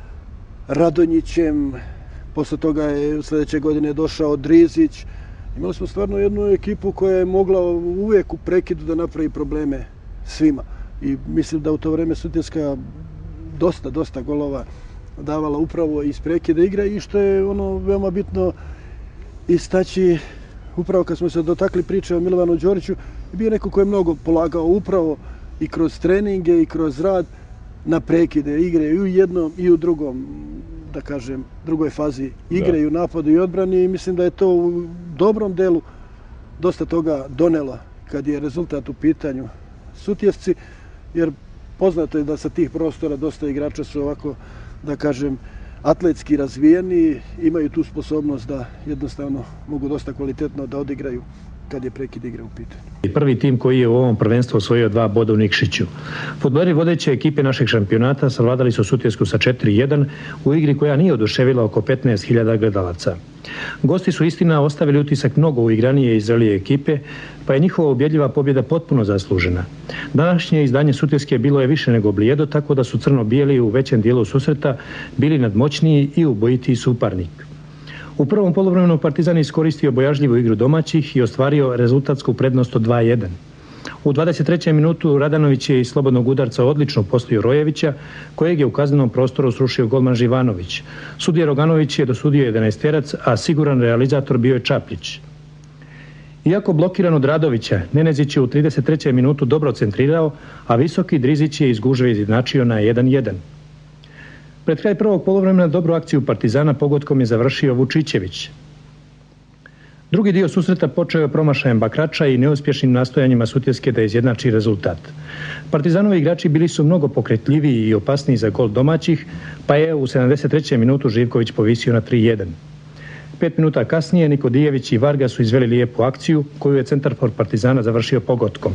S13: Radonjićem. Posle toga je sledeće godine došao Drizić. Imali smo stvarno jednu ekipu koja je mogla uvijek u prekidu da napravi probleme svima. I mislim da u to vreme Sutjeska dosta golova davala upravo iz prekida igre i što je ono veoma bitno istaći, upravo kad smo se dotakli priče o Milovanu Đoriću, je bio neko ko je mnogo polagao upravo i kroz treninge i kroz rad na prekide igre i u jednom i u drugom, da kažem, drugoj fazi igre i u napadu i odbrani i mislim da je to u dobrom delu dosta toga donelo kad je rezultat u pitanju Sutjesci, jer poznato je da sa tih prostora dosta igrača su ovako, da kažem, atletski razvijeni, imaju tu sposobnost da jednostavno mogu dosta kvalitetno da odigraju kad je prekid igre u pitanju.
S14: Prvi tim koji je u ovom prvenstvu osvojio 2 boda u Nikšiću. Fudbaleri vodeće ekipe našeg šampionata savladali su Sutjesku sa 4-1 u igri koja nije oduševila oko 15.000 gledalaca. Gosti su istina ostavili utisak mnogo uigranije i zrelije ekipe, pa je njihova ubjedljiva pobjeda potpuno zaslužena. Današnje izdanje Sutjeske bilo je više nego blijedo, tako da su crno-bijeli u većem dijelu susreta bili nadmoćniji i ubojitiji suparnik. U prvom poluvremenu Partizan iskoristio bojažljivu igru domaćih i ostvario rezultatsku prednost od 2-1. U 23. minutu Radanović je iz slobodnog udarca odlično poslio Rojevića, kojeg je u kaznenom prostoru srušio golman Živanović. Sudija Roganović je dosudio 11-terac, a siguran realizator bio je Čaplić. Iako blokiran od Radovića, Nenezić je u 33. minutu dobro centrirao, a visoki Drizić je iz gužve izjednačio na 1-1. Pred kraj prvog poluvremena dobru akciju Partizana pogodkom je završio Vučićević. Drugi dio susreta počeo je promašajem Bakrača i neuspješnim nastojanjima Sutjeske da izjednači rezultat. Partizanovi igrači bili su mnogo pokretljiviji i opasniji za gol domaćih, pa je u 73. minutu Živković povisio na 3-1. 5 minuta kasnije Nikodijević i Varga su izveli lijepu akciju koju je centarfor Partizana završio pogodkom.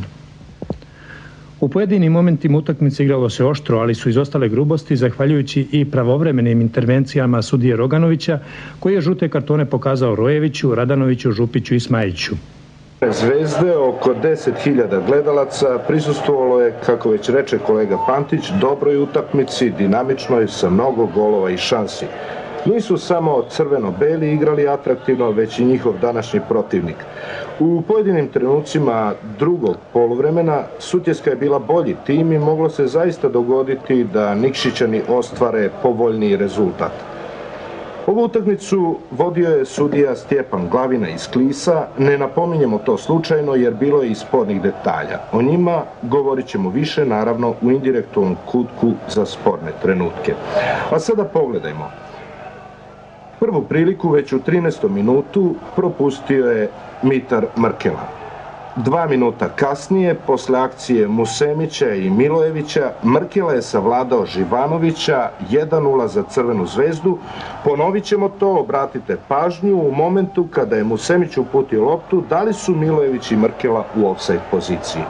S14: U pojedinim momentima utakmice igralo se oštro, ali su izostale grubosti zahvaljujući i pravovremenim intervencijama sudije Roganovića, koji je žute kartone pokazao Rojeviću, Radanoviću, Župiću i Smajiću.
S15: Zvezde, oko 10.000 gledalaca, prisustvovalo je, kako već reče kolega Pantić, dobroj utakmici, dinamičnoj, sa mnogo golova i šansi. Nisu samo crveno-beli igrali atraktivno, već i njihov današnji protivnik. U pojedinim trenucima drugog poluvremena Sutjeska je bila bolji tim i moglo se zaista dogoditi da Nikšićani ostvare povoljniji rezultat. Ovu utakmicu vodio je sudija Stjepan Glavina iz Klisa, ne napominjemo to slučajno jer bilo je i spornih detalja. O njima govorit ćemo više, naravno, u indirektnom kutku za sporne trenutke. A sada pogledajmo. Prvu priliku već u 13. minutu propustio je Mitar Mrkela. 2 minuta kasnije, posle akcije Musemića i Milojevića, Mrkela je savladao Živanovića, 1-0 za Crvenu zvezdu. Ponovit ćemo to, obratite pažnju, u momentu kada je Musemić uputio loptu, da li su Milojević i Mrkela u ofsajd poziciji.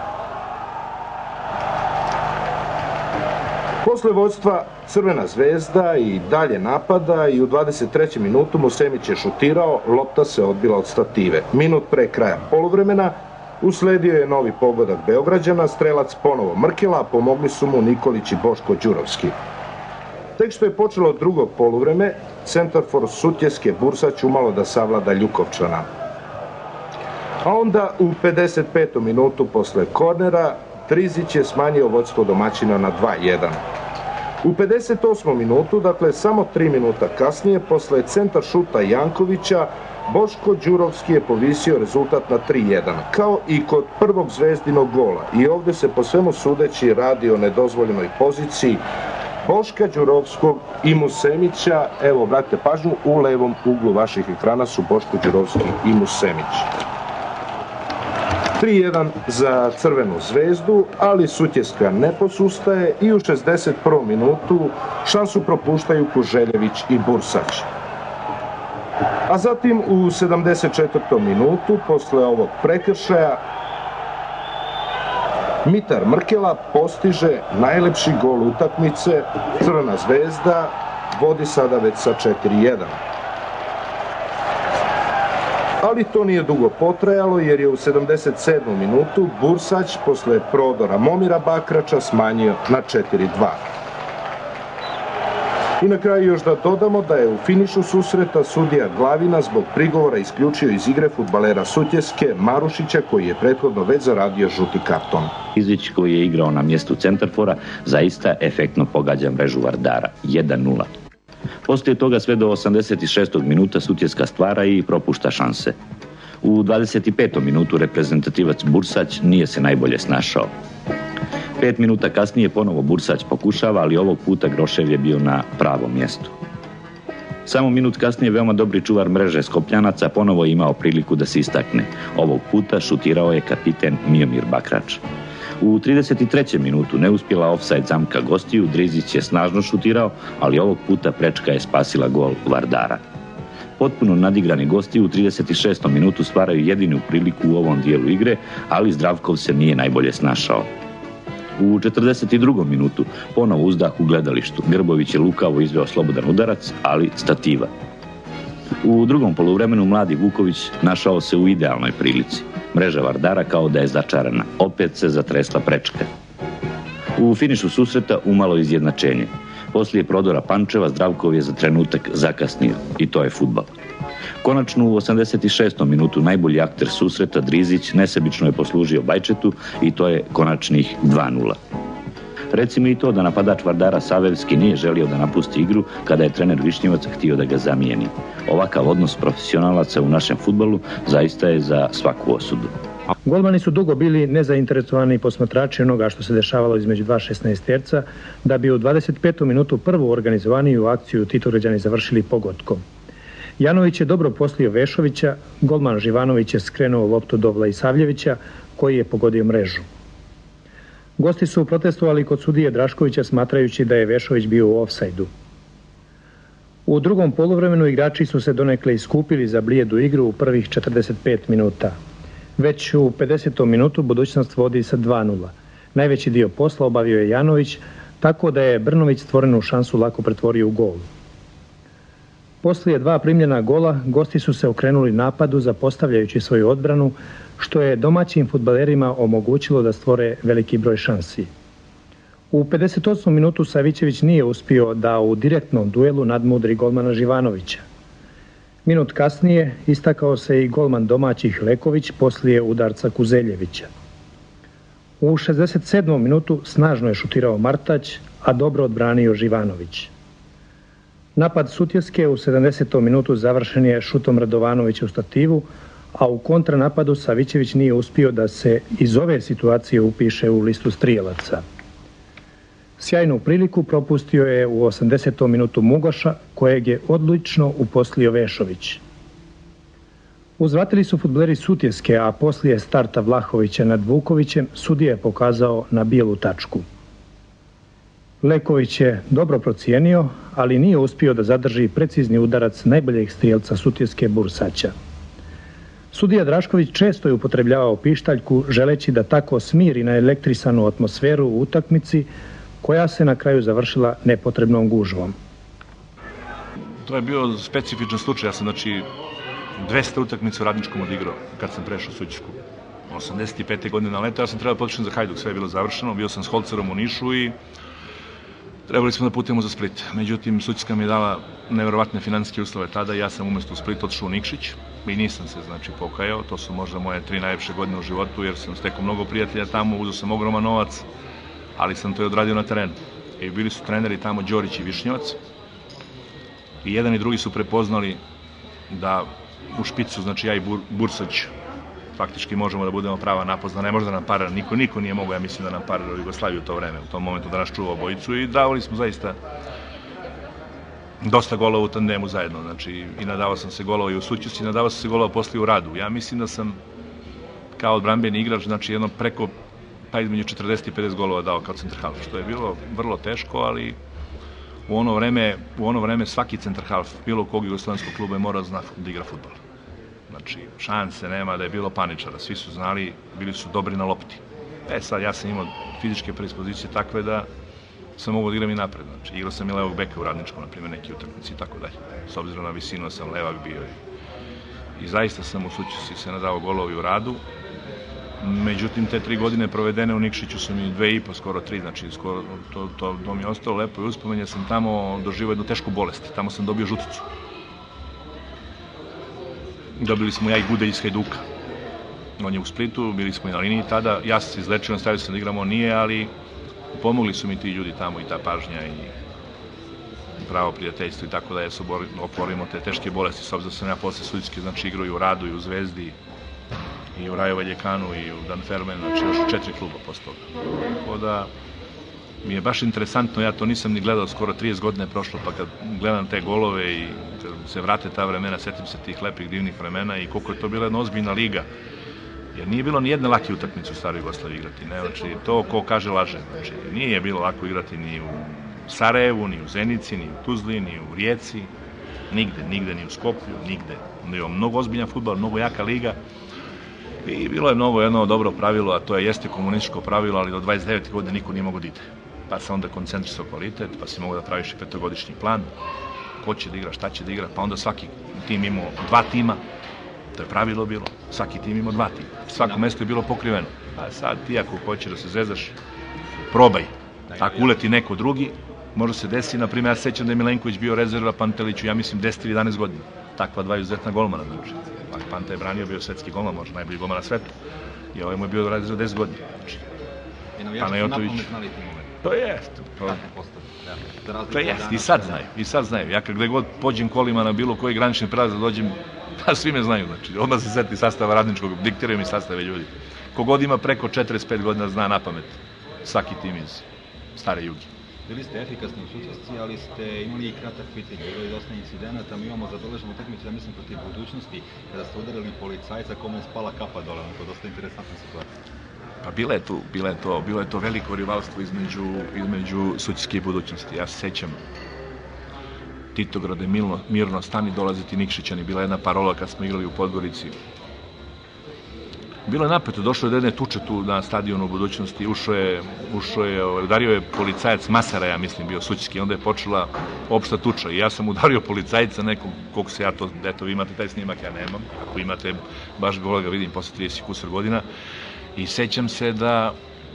S15: Posle vođstva Crvena zvezda i dalje napada i u 23. minutu Musemić je šutirao, lopta se odbila od stative. Minut pre kraja poluvremena usledio je novi pogodak Beograđana, strelac ponovo Mrkela, a pomogli su mu Nikolić i Boško Đurovski. Tek što je počelo drugo poluvreme, centarfor Sutjeske Bursać umalo da savlada Ljukovčana. A onda u 55. minutu posle kornera Drizić je smanjio vođstvo domaćina na 2-1. U 58. minutu, dakle samo 3 minuta kasnije, posle centar šuta Jankovića, Boško Đurovski je povisio rezultat na 3-1, kao i kod prvog zvezdinog gola. I ovdje se po svemu sudeći radi o nedozvoljenoj poziciji Boška Đurovskog i Musemića. Evo, obratite pažnju, u levom uglu vaših ekrana su Boško Đurovski i Musemić. 3-1 za Crvenu zvezdu, ali Sutjeska ne posustaje i u 61. minutu šansu propuštaju Kuželjević i Bursać. A zatim u 74. minutu, posle ovog prekršaja, Mitar Mrkela postiže najlepši gol utakmice, Crvena zvezda vodi sada već sa 4:1. Ali to nije dugo potrajalo jer je u 77. minutu Bursać posle prodora Momira Bakrača smanjio na 4:2. I na kraju još da dodamo da je u finišu susreta sudija Glavina zbog prigovora isključio iz igre fudbalera Sutjeske Marušića koji je prethodno već zaradio žuti karton.
S11: Izić koji je igrao na mjestu centarfora zaista efektno pogađa mrežu Vardara 1:0. Poslije toga sve do 86. minuta Sutjeska stvara i propušta šanse. U 25. minutu reprezentativac Bursać nije se najbolje snašao. 5 minuta kasnije ponovo Bursać pokušava, ali ovog puta Grošev je bio na pravom mjestu. Samo minut kasnije veoma dobri čuvar mreže Skopljanaca ponovo je imao priliku da se istakne. Ovog puta šutirao je kapiten Miomir Bakrač. U 33. minutu neuspjela ofsajd zamka gostiju, Drizić je snažno šutirao, ali ovog puta prečka je spasila gol Vardara. Potpuno nadigrani gosti u 36. minutu stvaraju jedinu priliku u ovom dijelu igre, ali Zdravkov se nije najbolje snašao. U 42. minutu ponovo uzdah u gledalištu. Grbović je lukavo izveo slobodan udarac, ali stativa. U drugom poluvremenu mladi Vuković našao se u idealnoj prilici. Mreža Vardara kao da je začarana. Opet se zatresla prečka. U finišu susreta umalo izjednačenje. Poslije prodora Pančeva Zdravkov je za trenutak zakasnio. I to je fudbal. Konačno u 86. minutu najbolji akter susreta Drizić nesebično je poslužio Bajčetu i to je konačnih 2:0. Recimo i to da napadač Vardara Savevski nije želio da napusti igru kada je trener Višnjevaca htio da ga zamijeni. Ovakav odnos profesionalaca u našem fudbalu zaista je za svaku osudu.
S14: Golmani su dugo bili nezainteresovani posmatrači onoga što se dešavalo između dva 16-terca, da bi u 25. minutu prvu organizovaniju akciju Titograđani završili pogodkom. Janović je dobro poslio Vešovića, golman Živanović je skrenuo loptu do Vlaisavljevića, koji je pogodio mrežu. Gosti su protestovali kod sudije Draškovića smatrajući da je Vešović bio u ofsajdu. U drugom poluvremenu igrači su se donekle iskupili za blijedu igru u prvih 45 minuta. Već u 50. minutu budućnost vodi sa 2:0. Najveći dio posla obavio je Janović, tako da je Brnović stvorenu šansu lako pretvorio u gol. Poslije 2 primljena gola, gosti su se okrenuli napadu zapostavljajući svoju odbranu, što je domaćim fudbalerima omogućilo da stvore veliki broj šansi. U 58. minutu Savićević nije uspio da u direktnom duelu nadmudri golmana Živanovića. Minut kasnije istakao se i golman domaćih Leković poslije udarca Kuzeljevića. U 67. minutu snažno je šutirao Martać, a dobro odbranio Živanović. Napad Sutjeske u 70. minutu završen je šutom Radovanovića u stativu, a u kontranapadu Savićević nije uspio da se iz ove situacije upiše u listu strijelaca. Sjajnu priliku propustio je u 80. minutu Mugoša, kojeg je odlično uposlio Vešović. Uzvratili su fudbaleri Sutjeske, a poslije starta Vlahovića nad Vukovićem sudija je pokazao na bijelu tačku. Leković je dobro procijenio, ali nije uspio da zadrži precizni udarac najboljeg strijelca Sutjeske Bursaća. Sudija Drašković često je upotrebljavao pištaljku želeći da tako smiri na elektrisanu atmosferu u utakmici koja se na kraju završila nepotrebnom gužvom.
S16: To je bio specifičan slučaj. Ja sam 200 utakmica u Radničkom odigrao kad sam prešao Sutjesku. 85. godine na leto, ja sam trebao početi za Hajduk, sve je bilo završeno, bio sam s Holcerom u Nišu i trebali smo da putujemo za Split. Međutim, Sutjeska mi je dala neverovatne financijske uslove tada i ja sam umjesto u Split otišao u Nikšić i nisam se pokajao. To su možda moje 3 najljepše godine u životu jer sam stekao mnogo prijatelja tamo, uzeo sam ogroman novac, ali sam to i odradio na terenu. I bili su treneri tamo Đorić i Višnjevac i jedan i drugi su prepoznali da u špicu, ja i Bursać faktički možemo da budemo prava napozna, ne može da nam para, niko nije mogao, ja mislim, da nam para u Jugoslaviju u to vreme, u tom momentu da nas čuva obojicu i davali smo zaista dosta golova u tandemu zajedno, i nadavao sam se golova i u Sutjesci, i nadavao sam se golova poslije u Radu. Ja mislim da sam kao odbranbeni igrač, jedno preko, između 40 i 50 golova dao kao centarhalf, što je bilo vrlo teško, ali u ono vreme svaki centarhalf bilo kog jugoslovenskog kluba je morao znati da igra fudbal. Šanse nema da je bilo paničara, svi su znali, bili su dobri na lopti. Sad ja sam imao fizičke predispozicije takve da sam mogao da igram i napred. Znači, igrao sam i levog beka u Radničkom, na primjer, neki utakmici i tako dalje. S obzirom na visinu sam levak bio i zaista sam u Sutjesci se nadao golovi u radu. Međutim, te 3 godine provedene u Nikšiću su mi 2,5, skoro 3, znači skoro, to mi je ostalo lepo i uspomenu. Ja sam tamo doživao jednu tešku bolest, tamo sam dobio žuticu. Dobili smo ja i Gudelj iz Hajduka. On je u Splitu, bili smo i na liniji tada, ja sam se izlečio, nastavio sam da igram, on nije, ali pomogli su mi ti ljudi tamo i ta pažnja i pravo prijateljstvo i tako da se oporimo te teške bolesti, s obzirom sam ja posle sudijske, znači igrao i u Radu i u Zvezdi i u Rajo Valjekanu i u Danfermen, znači još u 4 kluba posle toga. Tako da mi je baš interesantno, ja to nisam ni gledao, skoro 30 godina je prošlo, pa kad gledam te golove i kad se vrate ta vremena, setim se tih lepih, divnih vremena i koliko je to bila jedna ozbiljna liga. Jer nije bilo ni jedne lake utakmice u Staroj Jugoslaviji igrati, ne, znači to ko kaže laže, znači nije bilo lako igrati ni u Sarajevu, ni u Zenici, ni u Tuzli, ni u Rijeci, nigde, ni u Skoplju, nigde. Bilo mnogo ozbiljan fudbal, mnogo jaka liga i bilo je mnogo jedno dobro pravilo, a to jeste komunističko pravilo, ali do 29 godine niko nije mogao da ide. Pa se onda koncentrisao kvalitet, pa si mogao da praviš i 5-godišnji plan, ko će da igra, šta će da igra, pa onda svaki tim imao 2 tima, to je pravilo bilo, svaki tim imao 2 tima, svako mesto je bilo pokriveno. A sad ti ako hoće da se zvezdaš, probaj, ako uleti neko drugi, može se desiti, na primjer, ja sećam da je Milenković bio rezerva Panteliću, ja mislim 10 ili 11 godina, takva 2 izuzetna golmana, znači. Panta je branio, bio svetski golman, možda najbolji golman na svetu, i ovaj mu je bio rezerva 10 godina, znači. Panajotović, to jest, to jest, i sad znaju, ja kad gde god pođem kolima na bilo koji granični prelaz da dođem, pa svi me znaju, znači, odmah se seti sastava Radničkog, diktiraju mi sastave ljudi. Kogod ima preko 45 godina zna na pamet svaki tim iz Stare Juge.
S17: Bili ste efikasni u Sutjesci, ali ste imali i kratak fitilj, bilo je dosta incidenata, mi imamo zabeleženu utakmicu, ja mislim, protiv Budućnosti, kada ste udarili policajca, kome je spala kapa dole, to je dosta interesantna situacija.
S16: Pa bilo je to veliko rivalstvo između Sutjeske i Budućnosti. Ja se sećam Titograde, mirno stani, dolaziti Nikšićani, bila jedna parola kad smo igrali u Podgorici. Bilo je napeto, došlo je do jedne tuče tu na stadionu u Budućnosti, udario je policajac Masara, ja mislim, bio Sutjeski, onda je počela opšta tuča i ja sam udario policajca nekom, koliko se ja to, eto vi imate taj snimak, ja nemam, ako imate, baš gola ga vidim posle 30 kusur godina i sećam se da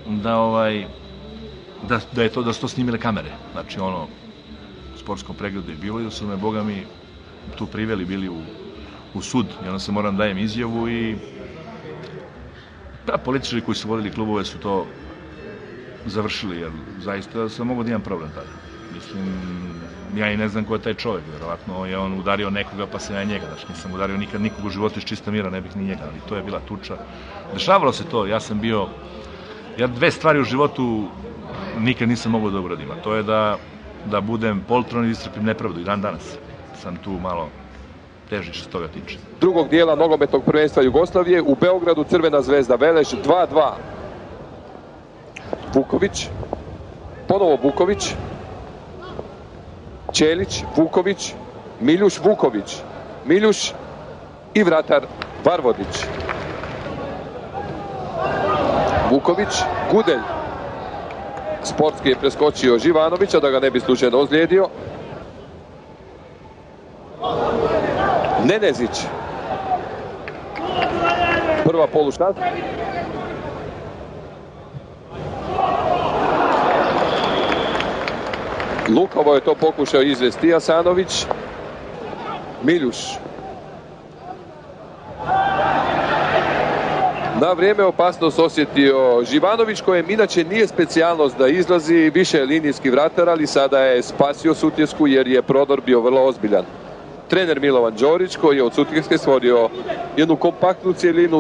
S16: su to snimile kamere, znači ono, u sportskom pregledu je bilo i da su me, boga mi, tu priveli, bili u sud i onda se moram dajem izjavu i političari koji su vodili klubove su to završili, jer zaista sam mogao da imam problem tada. Mislim, ja i ne znam ko je taj čovjek, verovatno je on udario nekoga pa sam ja njega, znači nisam udario nikad nikog u životu iz čista mira, ne bih ni njega, ali to je bila tuča. Dešavalo se to, ja 2 stvari u životu nikad nisam mogao da uradim, a to je da budem poltron i istrpim nepravdu i dan danas sam tu malo teži što se toga tiče.
S18: Drugog dijela nogometnog prvenstva Jugoslavije u Beogradu Crvena zvezda Veleš 2-2. Vuković, ponovo Vuković, Ćelić, Vuković, Miljuš, Vuković, Miljuš i vratar Varvodić. Vuković, Gudelj. Sportski je preskočio Živanovića da ga ne bi slučajno ozlijedio. Nenezić. Prva polušansa. Lukovo je to pokušao izvesti Asanović. Miljuš. Na vrijeme opasnost osjetio Živanović, kojem inače nije specijalnost da izlazi, više je linijski vratar, ali sada je spasio Sutjesku jer je prodor bio vrlo ozbiljan. Trener Milovan Đorić, koji je od Sutjeske stvorio jednu kompaktnu cijelinu.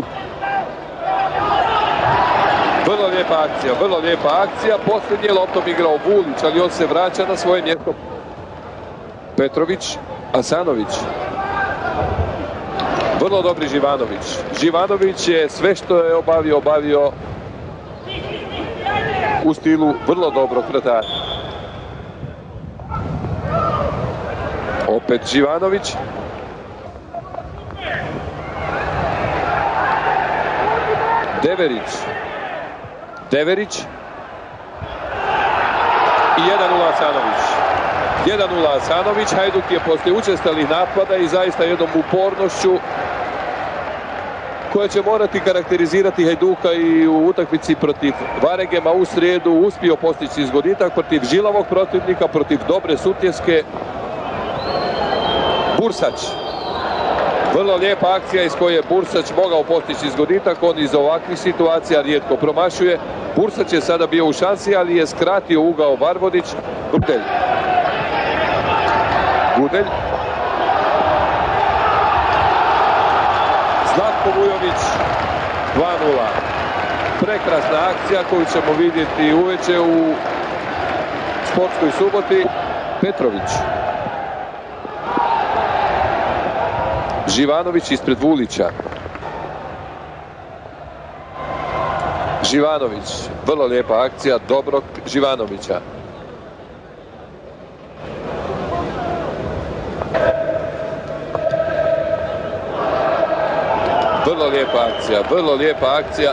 S18: Vrlo lijepa akcija. Posljednje loptom igrao Vulić, ali on se vraća na svoje mjesto. Petrović, Asanović. Vrlo dobri Živanović. Živanović je sve što je obavio u stilu vrlo dobrog vratara. Opet Živanović. Deverić. Deverić i 1:0 Asanović. 1:0 Asanović. Hajduk je poslije učestalih napada i zaista jednom upornošću koja će morati karakterizirati Hajduka i u utakmici protiv Varegema u srijedu uspio postići zgoditak protiv žilavog protivnika, protiv dobre Sutjeske. Bursać. Vrlo lijepa akcija iz koje je Bursać mogao postići zgoditak. On iz ovakvih situacija rijetko promašuje. Bursać je sada bio u šansi, ali je skratio ugao Varvodić. Gudelj. Zlatko Vujović, 2:0. Prekrasna akcija koju ćemo vidjeti uveče u Sportskoj suboti. Petrović. Živanović ispred Vulića. Živanović, vrlo lijepa akcija dobrog Živanovića. Vrlo lijepa akcija.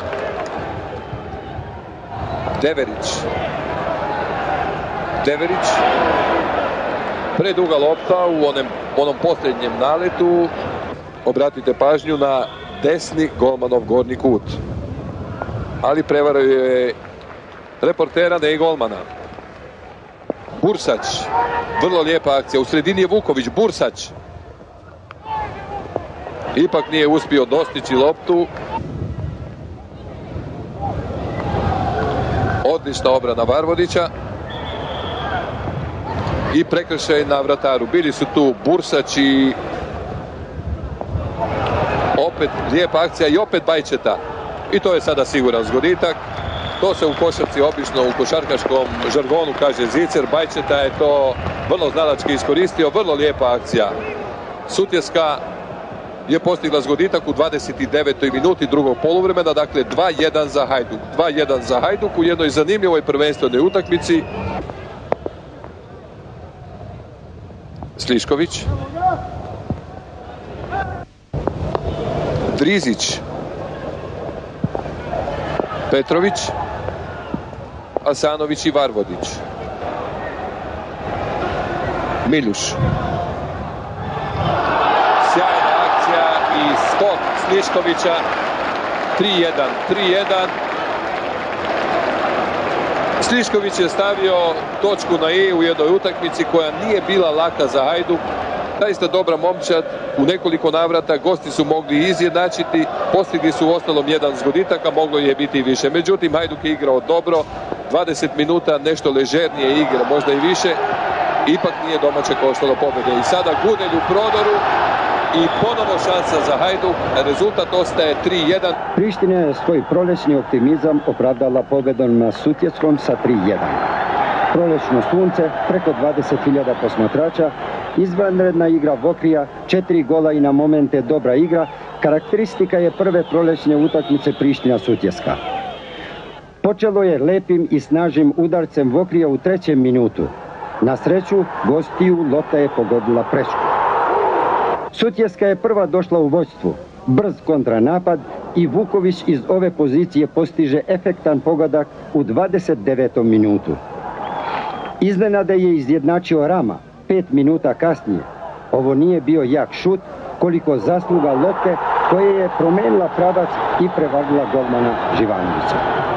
S18: Deverić. Preduga lopta u onom posljednjem naletu. Obratite pažnju na desni golmanov gornji kut. Ali prevarao je reportera, ne i golmana. Bursać. Vrlo lijepa akcija. U sredini je Vuković. Bursać. Ipak nije uspio dostići loptu. Odlična obrana Varvodića. I prekršaj na vrataru. Bili su tu Bursać i opet lijepa akcija i opet Bajčeta. I to je sada siguran zgoditak. To se u košarci obično u košarkaškom žargonu kaže zicer. Bajčeta je to vrlo znalački iskoristio. Vrlo lijepa akcija. Sutjeska je postigla zgoditak u 29. minuti drugog poluvremena. Dakle 2:1 za Hajduk. 2:1 za Hajduk u jednoj zanimljivoj prvenstvenoj utakmici. Slišković. Drizić. Petrović. Asanović i Varvodić. Miljuš. Sjajna akcija i skok Sliškovića. 3:1. Slišković je stavio točku na i u jednoj utakmici koja nije bila laka za Hajduk. Zaista dobra momčad, u nekoliko navrata gosti su mogli izjednačiti, postigli su u ostalom jedan zgoditak, a moglo je biti i više. Međutim, Hajduk je igrao dobro, 20 minuta nešto ležernije igre, možda i više, ipak nije domaće koštalo pobjede. I sada Gudelj u prodoru i ponovo šansa za Hajduk, rezultat ostaje 3:1.
S19: Priština je svoj proljećni optimizam opravdala pobjedom na Sutjeskom sa 3:1. Proljećno sunce, preko 20.000 posmatrača, izvanredna igra Vokrija, 4 gola i na momente dobra igra, karakteristika je prve proljećne utakmice Priština-Sutjeska. Počelo je lepim i snažnim udarcem Vokrija u 3. minutu. Na sreću, gostiju lopta je pogodila prečku. Sutjeska je prva došla u vođstvu. Brz kontranapad i Vuković iz ove pozicije postiže efektan pogodak u 29. minutu. Iznenada je izjednačio Rama 5 minuta kasnije. Ovo nije bio jak šut, koliko zasluga lopte koje je promenila pravac i prevarila golmana Živanovića.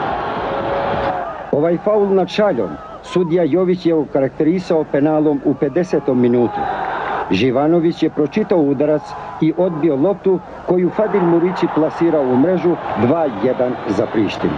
S19: Ovaj faul nad šaljom sudija Jović je okarakterisao penalom u 50. minutu. Živanović je pročitao udarac i odbio loptu koju Fadil Murići plasirao u mrežu. 2:1 za Prištinu.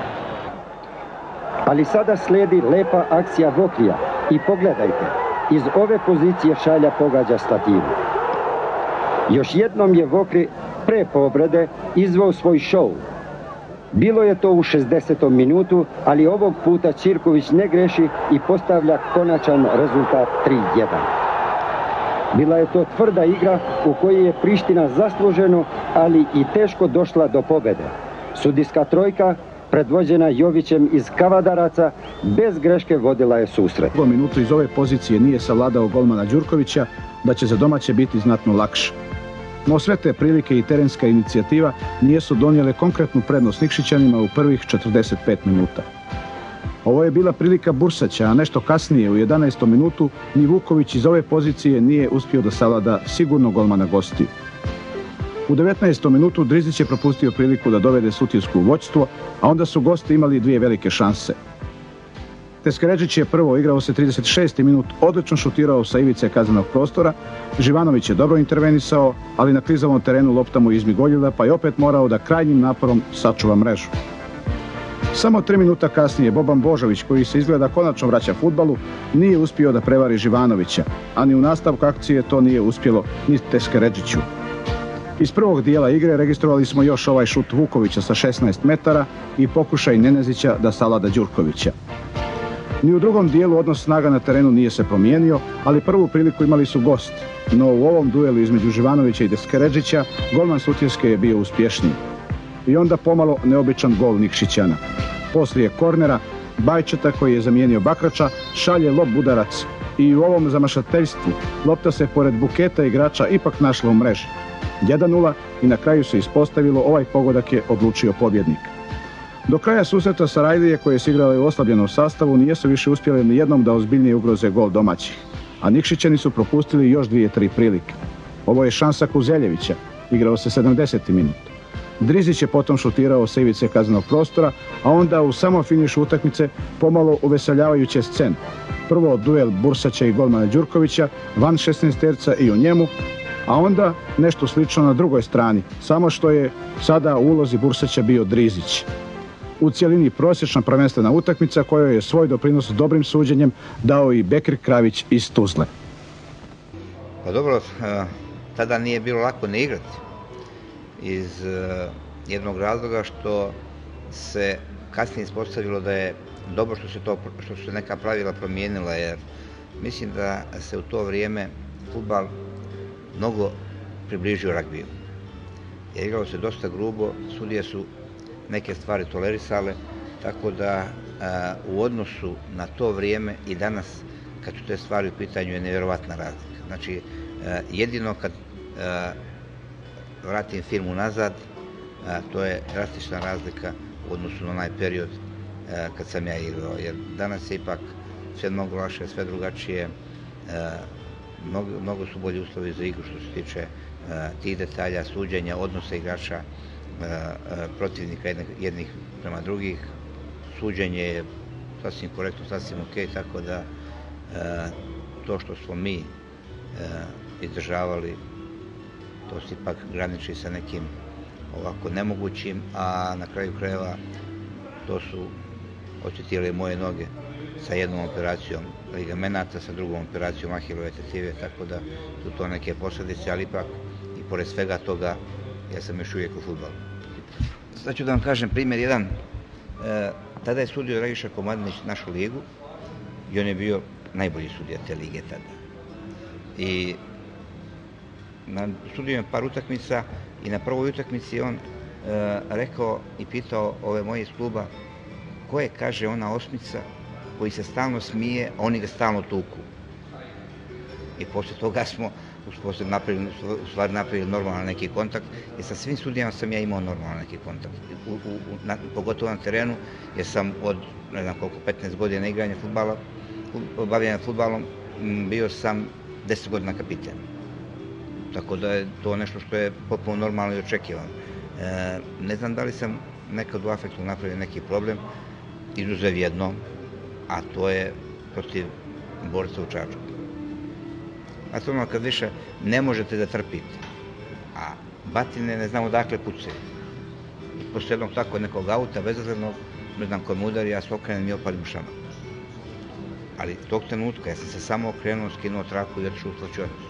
S19: Ali sada slijedi lepa akcija Vokrija i pogledajte, iz ove pozicije šalja pogađa stativu. Još jednom je Vokri pre povrede izveo svoj šou. Bilo je to u 60. minutu, ali ovog puta Ćirković ne greši i postavlja konačan rezultat 3:1. Bila je to tvrda igra u kojoj je Priština zasluženo, ali i teško došla do pobjede. Sudijska trojka, predvođena Jovićem iz Kavadaraca, bez greške vodila je susret.
S5: U minutu iz ove pozicije nije savladao golmana Đurkovića, da će za domaće biti znatno lakše. No sve te prilike i terenska inicijativa nijesu donijele konkretnu prednost Nikšićanima u prvih 45 minuta. Ovo je bila prilika Bursaća, a nešto kasnije u 11. minutu ni Vuković iz ove pozicije nije uspio da savlada sigurno golmana gostiju. U 19. minutu Drizić je propustio priliku da dovede Sutjesku u vođstvo, a onda su gosti imali dvije velike šanse. Teskeredžić je prvo igrao se 36. minut, odlično šutirao sa ivice kaznenog prostora, Živanović je dobro intervenisao, ali na klizavom terenu lopta mu izmigoljila, pa je opet morao da krajnjim naporom sačuva mrežu. Samo 3 minuta kasnije Boban Božović, koji se izgleda konačno vraća fudbalu, nije uspio da prevari Živanovića, a ni u nastavku akcije to nije uspjelo ni Teskeredžiću. Iz prvog dijela igre registrovali smo još ovaj šut Vukovića sa 16 metara i pokušaj Nenezića da savlada Đurkovića. Ni u drugom dijelu odnos snaga na terenu nije se promijenio, ali prvu priliku imali su gosti. No u ovom duelu između Živanovića i Teskeredžića golman Sutjeske je bio uspješniji. I onda pomalo neobičan gol Nikšićana. Poslije kornera Bajčeta, koji je zamijenio Bakrača, šalje lob udarac i u ovom zamašateljstvu lopta se pored buketa igrača ipak našla u mreži. 1:0 i na kraju se ispostavilo ovaj pogodak je odlučio pobjednik. Do kraja susreta Sarajlije, koje su igrale u oslabljenom sastavu, nijesu više uspjeli ni jednom da ozbiljnije ugroze gol domaćih, a Nikšićani su propustili još 2-3 prilike. Ovo je šansa Kuzeljevića, igrao se 70. minut. Drizić je potom šutirao sa ivice kaznenog prostora, a onda u samom finišu utakmice pomalo uveseljavajuće scene. Prvo duel Bursaća i golmana Đurkovića, van 16-terca i u njemu, a onda nešto slično na drugoj strani, samo što je sada u ulozi Bursaća bio Drizić. U cjelini prosječna prvenstvena utakmica kojoj je svoj doprinos dobrim suđenjem dao i Bekir Kravić iz Tuzle.
S20: Pa dobro, tada nije bilo lako ne igrati. Iz jednog razloga što se kasnije ispostavilo da je dobro što su se neka pravila promijenila, jer mislim da se u to vrijeme fudbal mnogo približio ragbiju. Jer igralo se dosta grubo, sudije su neke stvari tolerisale, tako da u odnosu na to vrijeme i danas, kad su te stvari u pitanju, je nevjerovatna razlika. Znači, jedino kad vratim film unazad, to je drastična razlika u odnosu na onaj period kad sam ja igrao, jer danas je ipak sve mnogo lakše, sve drugačije, mnogo su bolji uslovi za igru što se tiče tih detalja, suđenja, odnosa igrača, protivnika jednih prema drugih. Suđenje je sasvim korektno, sasvim ok, tako da to što smo mi izdržavali, to se ipak graniči sa nekim ovako nemogućim, a na kraju krajeva to su očetile moje noge sa jednom operacijom ligamenata, sa drugom operacijom ahilove tetive, tako da su to neke posljedice, ali ipak i pored svega toga ja sam još uvijek u fudbalu. Sad ću da vam kažem primjer jedan. Tada je sudio Dragiša Komadinić našu ligu i on je bio najbolji sudija te lige tada. I sudio je par utakmica i na prvoj utakmici on rekao i pitao ove moje iz kluba ko je, kaže, ona osmica koji se stalno smije, a oni ga stalno tuku. I poslije toga smo napravili normalan neki kontakt, jer sa svim sudijama sam ja imao normalan neki kontakt. Pogotovo na terenu, jer sam od, ne znam koliko, 15 godina igranja fudbala, bavljenja fudbalom, bio sam 10 godina kapiten. Tako da je to nešto što je potpuno normalno i očekivano. Ne znam da li sam nekad u afektu napravio neki problem, izuzev jedno, a to je protiv borca u Čačku. Znate ono kad više ne možete da trpite, a batine ne znamo dakle pucaju. I posle jednog tako nekog auta, bezazrednog, ne znam ko me udari, ja se okrenem i opalim šamak. Ali tog trenutka ja sam se samo okrenuo, skinuo traku i otišao u slačionicu.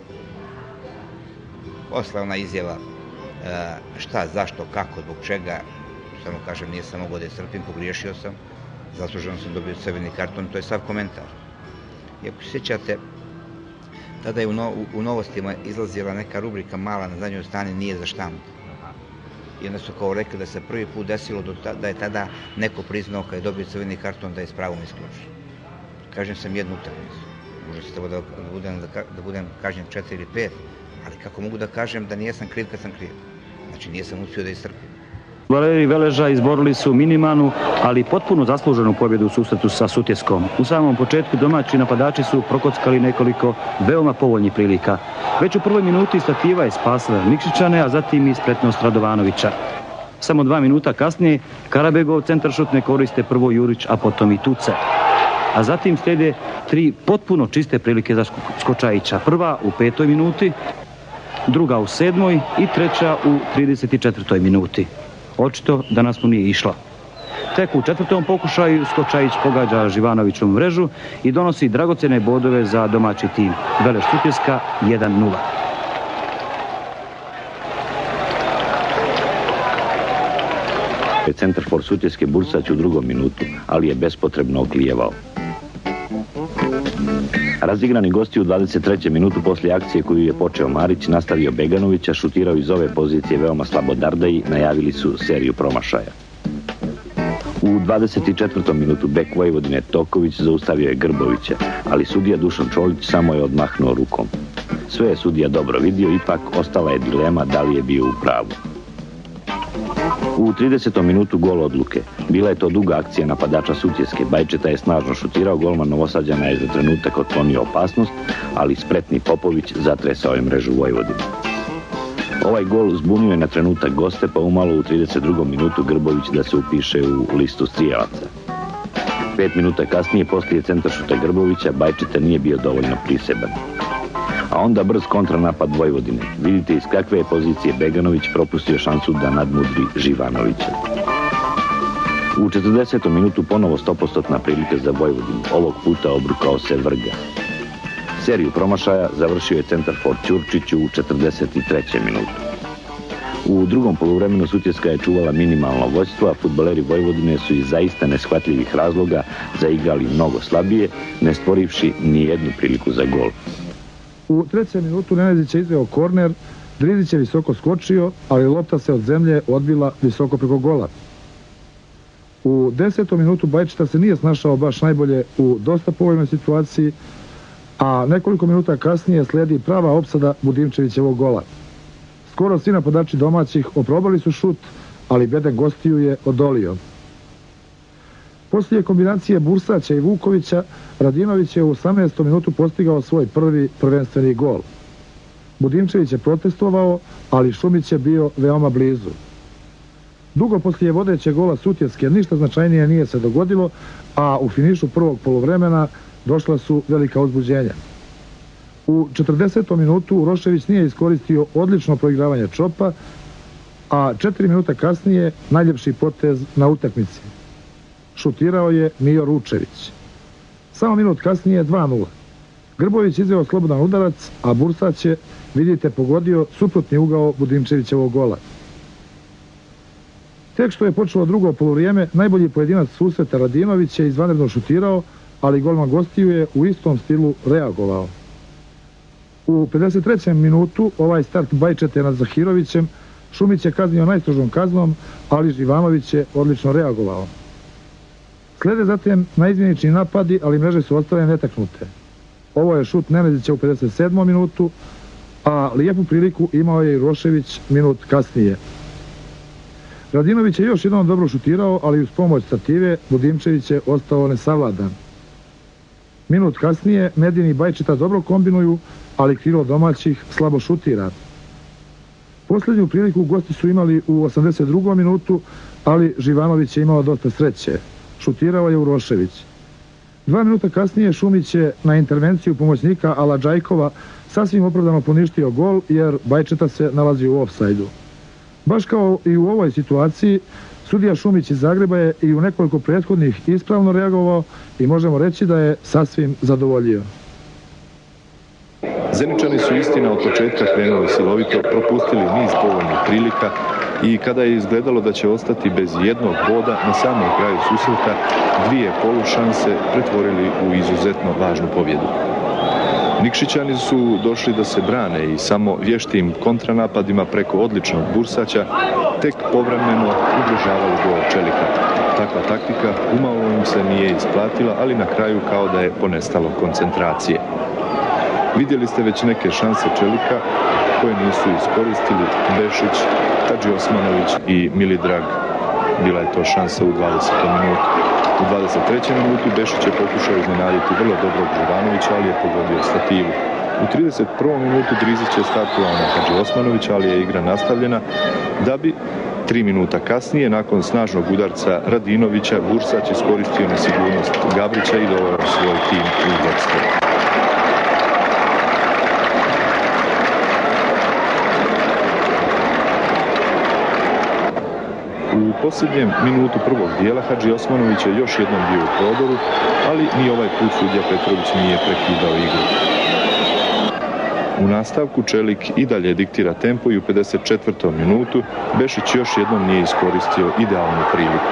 S20: Posle ona izjava šta, zašto, kako, zbog čega, samo kažem, nije sam mogao da je strpim, pogriješio sam, zasluženo sam dobio crveni karton, to je sav komentar. I ako se sjećate, tada je u Novostima izlazila neka rubrika mala na zadnjoj strani nije za štampu. I onda su kao rekli da se prvi put desilo da je tada neko priznao kad je dobio crveni karton da je s pravom isključio. Kažem sam jednu utakmicu. Možda se treba da budem kažnjen 4 ili 5, Ali kako mogu da kažem da nijesam kriv kad sam kriv? Znači nisam uspio da istrpim.
S7: Valeri Veleža izborili su minimalnu, ali potpuno zasluženu pobjedu u susretu sa Sutjeskom. U samom početku domaći napadači su prokockali nekoliko veoma povoljnih prilika. Već u prvoj minuti stativa je spasila Nikšićane, a zatim i spretnost Radovanovića. Samo 2 minuta kasnije Karabegov centaršut ne koriste prvo Jurić, a potom i Tuce. A zatim slijede 3 potpuno čiste prilike za Skočajića. Prva u 5. minuti, druga u 7. i treća u 34. minuti. Očito danas mu nije išla. Tek u 4. pokušaju Skočajić pogađa Živanoviću mrežu i donosi dragocjene bodove za domaći tim. Veleš Sutjeska 1:0.
S11: Centarfor Sutjeske Bursać u 2. minutu, ali je bespotrebno oklijevao. Razigrani gosti u 23. minutu poslije akcije koju je počeo Marić, nastavio Beganovića, šutirao iz ove pozicije veoma slabo Dardaji, najavili su seriju promašaja. U 24. minutu bek Vojvodine Toković zaustavio je Grbovića, ali sudija Dušan Čolić samo je odmahnuo rukom. Sve je sudija dobro vidio, ipak ostala je dilema da li je bio u pravu. U 30. minutu gol odluke. Bila je to duga akcija napadača Sutjeske. Bajčeta je snažno šutirao, golman Novosađana je za trenutak otklonio opasnost, ali spretni Popović zatresao je mrežu Vojvodine. Ovaj gol zbunio je na trenutak goste, pa umalo u 32. minutu Grbović da se upiše u listu strijelaca. 5 minuta kasnije, poslije centaršuta Grbovića, Bajčeta nije bio dovoljno priseban. A onda brz kontranapad Vojvodine. Vidite iz kakve je pozicije Beganović propustio šansu da nadmudri Živanovića. U 40. minutu ponovo 100% prilika za Vojvodinu. Ovog puta obrukao se Vrga. Seriju promašaja završio je centarfor Ćurčić u 43. minutu. U drugom poluvremenu Sutjeska je čuvala minimalno vođstvo, a fudbaleri Vojvodine su iz zaista neshvatljivih razloga zaigrali mnogo slabije, ne stvorivši ni jednu priliku za gol.
S2: U 3. minutu Nenezić je izveo korner, Drizić je visoko skočio, ali lopta se od zemlje odbila visoko preko gola. U 10. minutu Bajčeta se nije snašao baš najbolje u dosta povoljnoj situaciji, a nekoliko minuta kasnije slijedi prava opsada Budimčevićevog gola. Skoro svi napadači domaćih oprobali su šut, ali beden gostiju je odolio. Poslije kombinacije Bursaća i Vukovića, Radinović je u 18. minutu postigao svoj prvi prvenstveni gol. Budimčević je protestovao, ali Šumić je bio veoma blizu. Dugo poslije vodećeg gola Sutjeske ništa značajnije nije se dogodilo, a u finišu prvog poluvremena došla su velika uzbuđenja. U 40. minutu Urošević nije iskoristio odlično proigravanje Čopa, a 4 minuta kasnije najljepši potez na utakmici. Šutirao je Mijo Ručević. Samo minut kasnije 2:0. Grbović izveo slobodan udarac, a Bursać je, vidite, pogodio suprotni ugao Budimčevićevog gola. Tek što je počelo drugo poluvrijeme, najbolji pojedinac susreta Radinović je izvanredno šutirao, ali golman gostiju je u istom stilu reagovao. U 53. minutu ovaj start Bajčete nad Zahirovićem Šumić je kaznio najstrožom kaznom, ali Živanović je odlično reagovao. Slede zatim naizmjenični napadi, ali mreže su ostale netaknute. Ovo je šut Nenezića u 57. minutu, a lijepu priliku imao je i Rošević minut kasnije. Radinović je još jednom dobro šutirao, ali uz pomoć stative Budimčević je ostao nesavladan. Minut kasnije Medin i Bajčeta dobro kombinuju, ali krilo domaćih slabo šutira. Posljednju priliku gosti su imali u 82. minutu, ali Živanović je imao dosta sreće. Šutirao je Urošević. 2 minuta kasnije Šumić je na intervenciju pomoćnika Aladžajkova sasvim opravdano poništio gol, jer Bajčeta se nalazi u ofsajdu. Baš kao i u ovoj situaciji, sudija Šumić iz Zagreba je i u nekoliko prethodnih ispravno reagovao i možemo reći da je sasvim zadovoljio.
S21: Zeničani su istina od početka krenuli silovito, propustili niz povoljnih prilika i kada je izgledalo da će ostati bez jednog boda, na samom kraju susreta 2 polušanse pretvorili u izuzetno važnu pobjedu. Nikšićani su došli da se brane i samo vještim kontranapadima preko odličnog Bursaća tek povremeno ugrožavali gol Čelika. Takva taktika umalo im se nije isplatila, ali na kraju kao da je ponestalo koncentracije. Vidjeli ste već neke šanse Čelika, koje nisu iskoristili Bešić, Hadži Osmanović i Milidrag. Bila je to šansa u 20. minutu. U 23. minutu Bešić je pokušao iznenaditi vrlo dobrog Živanovića, ali je pogodio stativu. U 31. minutu Drizić je startovao na Hadži Osmanovića, ali je igra nastavljena da bi 3 minuta kasnije, nakon snažnog udarca Radinovića, Bursać iskoristio nesigurnost Gabrića i doveo svoj tim u vodstvo. U posljednjem minutu prvog dijela Hadži Osmanović je još jednom bio u prodoru, ali ni ovaj put sudija Petrović nije prekidao igru. U nastavku Čelik i dalje diktira tempo i u 54. minutu Bešić još jednom nije iskoristio idealnu priliku.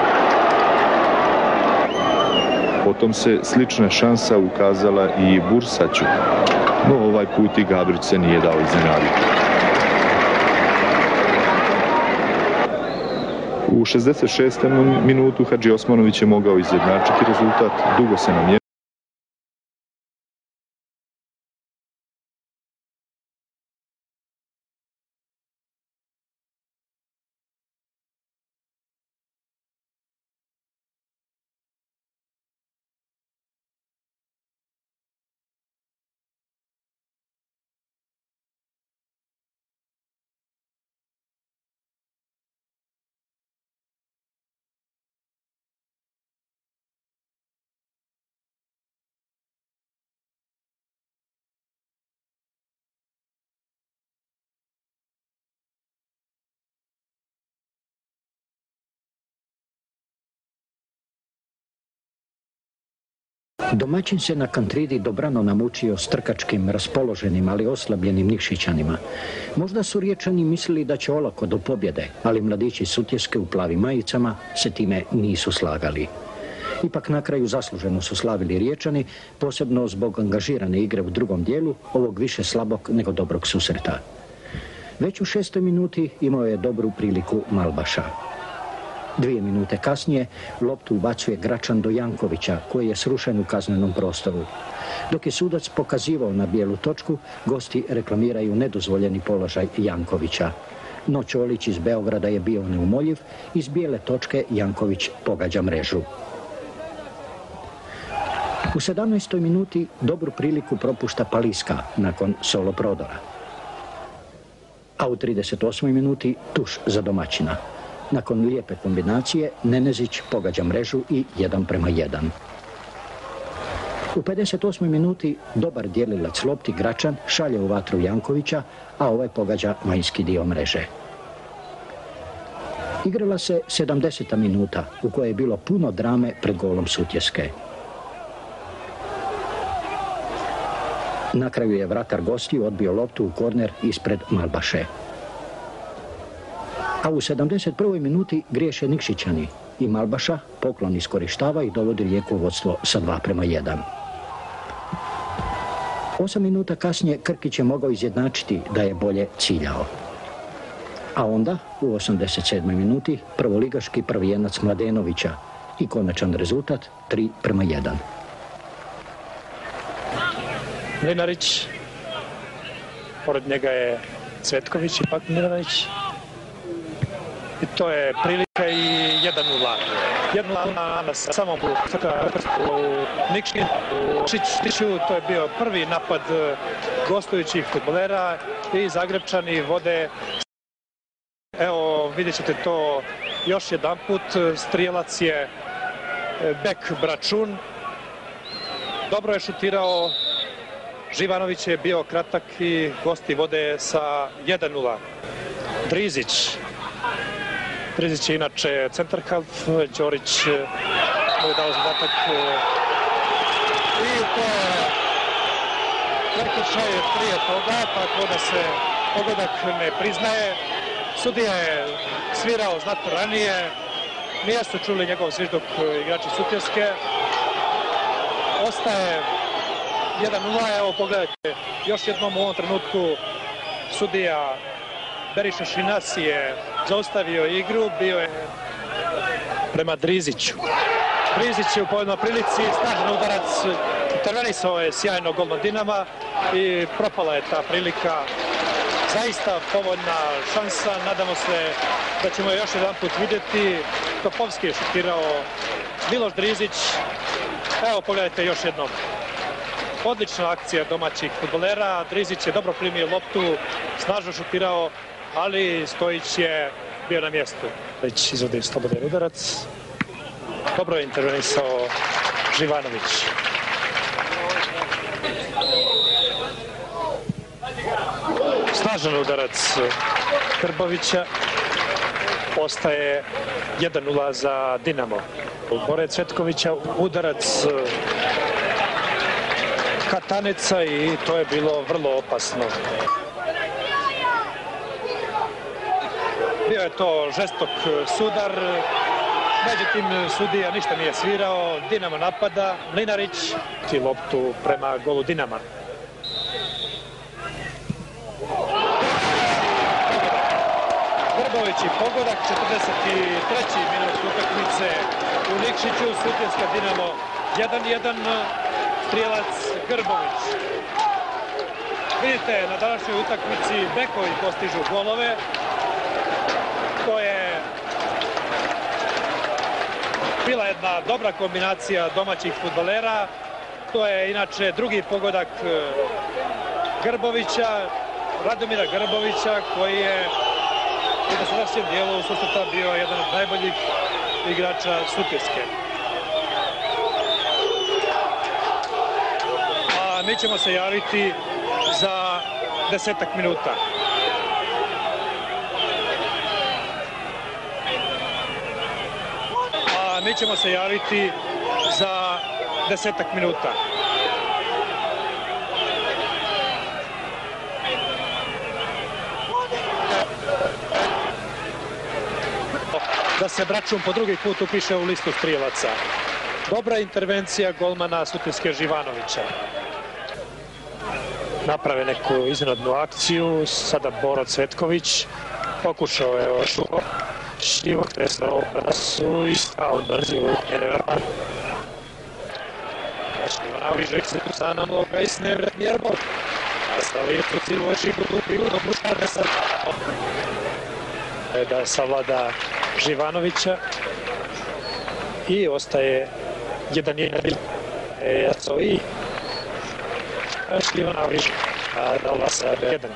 S21: Potom se slična šansa ukazala i Bursaću, no ovaj put i Gabrić se nije dao iznenaditi. U 66. minutu Hadži Osmanović je mogao izjednačiti rezultat, dugo se namjerio.
S1: Domaćin se na Kantridi dobrano namučio s trkačkim, raspoloženim, ali oslabljenim Nikšićanima. Možda su Riječani mislili da će olako do pobjede, ali mladići Sutjeske u plavim majicama se time nisu slagali. Ipak na kraju zasluženo su slavili Riječani, posebno zbog angažirane igre u drugom dijelu, ovog više slabog nego dobrog susreta. Već u 6. minuti imao je dobru priliku Malbaša. 2 minute kasnije loptu ubacuje Gračan do Jankovića, koji je srušen u kaznenom prostoru. Dok je sudac pokazivao na bijelu točku, gosti reklamiraju nedozvoljeni položaj Jankovića. No Čolić iz Beograda je bio neumoljiv, iz bijele točke Janković pogađa mrežu. U 17. minuti dobru priliku propušta Paliska nakon solo prodora. A u 38. minuti tuš za domaćina. Nakon lijepe kombinacije, Nenezić pogađa mrežu i 1:1. U 58. minuti dobar dijelilac lopti Gračan šalje u vatru Jankovića, a ovaj pogađa vanjski dio mreže. Igrala se 70. minuta, u kojoj je bilo puno drame pred golom Sutjeske. Na kraju je vratar gostiju odbio loptu u korner ispred Malbaše. A u 71. minuti griješe Nikšićani i Malbaša poklon iskorištava i dovodi Rijeku u vodstvo sa 2:1. 8 minuta kasnije Krkić je mogao izjednačiti da je bolje ciljao. A onda, u 87. minuti, prvoligaški prvijenac Mladenovića i konačan rezultat 3:1.
S22: Mlinarić, pored njega je Cvetković, ipak Mlinarić. I to je prilika i 1:0. 1:0 na samom u Nikšiću. To je bio prvi napad gostujućih fudbalera i Zagrebčani vode. Evo, vidjet ćete to još jedan put. Strijelac je bek Bračun. Dobro je šutirao. Živanović je bio kratak i gosti vode sa 1:0. Drizić je inače centarhalf, Đorić mu je dao zadatak i to je prekršaj prije toga, tako da se pogodak ne priznaje. Sudija je svirao znatno ranije, nije su čuli njegov zvižduk igrači Sutjeske. Ostaje 1:0, evo pogledajte, još jednom u ovom trenutku sudija Beriša Šinas je zaustavio igru, bio je prema Driziću. Drizić je u pojednoj prilici, snažan udarac, intervenisao je sjajno golman Dinama i propala je ta prilika Zaista povoljna šansa, nadamo se da ćemo još jedan put vidjeti. Topovski je šutirao, Miloš Drizić, evo pogledajte još jednom. Odlična akcija domaćih fudbalera, Drizić je dobro primio loptu, snažno šutirao, ali Stojić je bio na mjestu.
S12: Već izvodi slobodan udarac, dobro je intervenisao Živanović. Snažan udarac Grbovića, ostaje 1:0 za Dinamo. Bore Cvetkovića udarac Kataneca i to je bilo vrlo opasno. Bio je to žestok sudar, međutim sudija ništa nije svirao, Dinamo napada, Mlinarić ti loptu prema golu Dinama. Grbović i pogodak, 43. minut utakmice u Nikšiću, Sutjeska Dinamo 1:1, strijelac Grbović. Vidite, na današnjoj utakmici bekovi postižu golove. To je bila jedna dobra kombinacija domaćih fudbalera. To je inače drugi pogodak Grbovića, Radomira Grbovića, koji je u dosadašnjem dijelu susreta bio jedan od najboljih igrača Sutjeske. A mi ćemo se javiti za 10 minuta. Mi ćemo se javiti za 10 minuta. Da se Bračun po drugi put upiše u listu strijelaca. Dobra intervencija golmana Sutjeske Živanovića. Naprave neku iznenadnu akciju, sada Boro Cvetković. Pokušao je Ošuo. Živog tresao prasu i stao brzi u Jerevan. Šivanović se tu sa nam loga i snevretni Erbol. Nastavio tu cilu Šibutu prigodom Buškarnesa. Da savlada Živanovića i ostaje 1:1. Jaco i Šivanović dala sebe 1.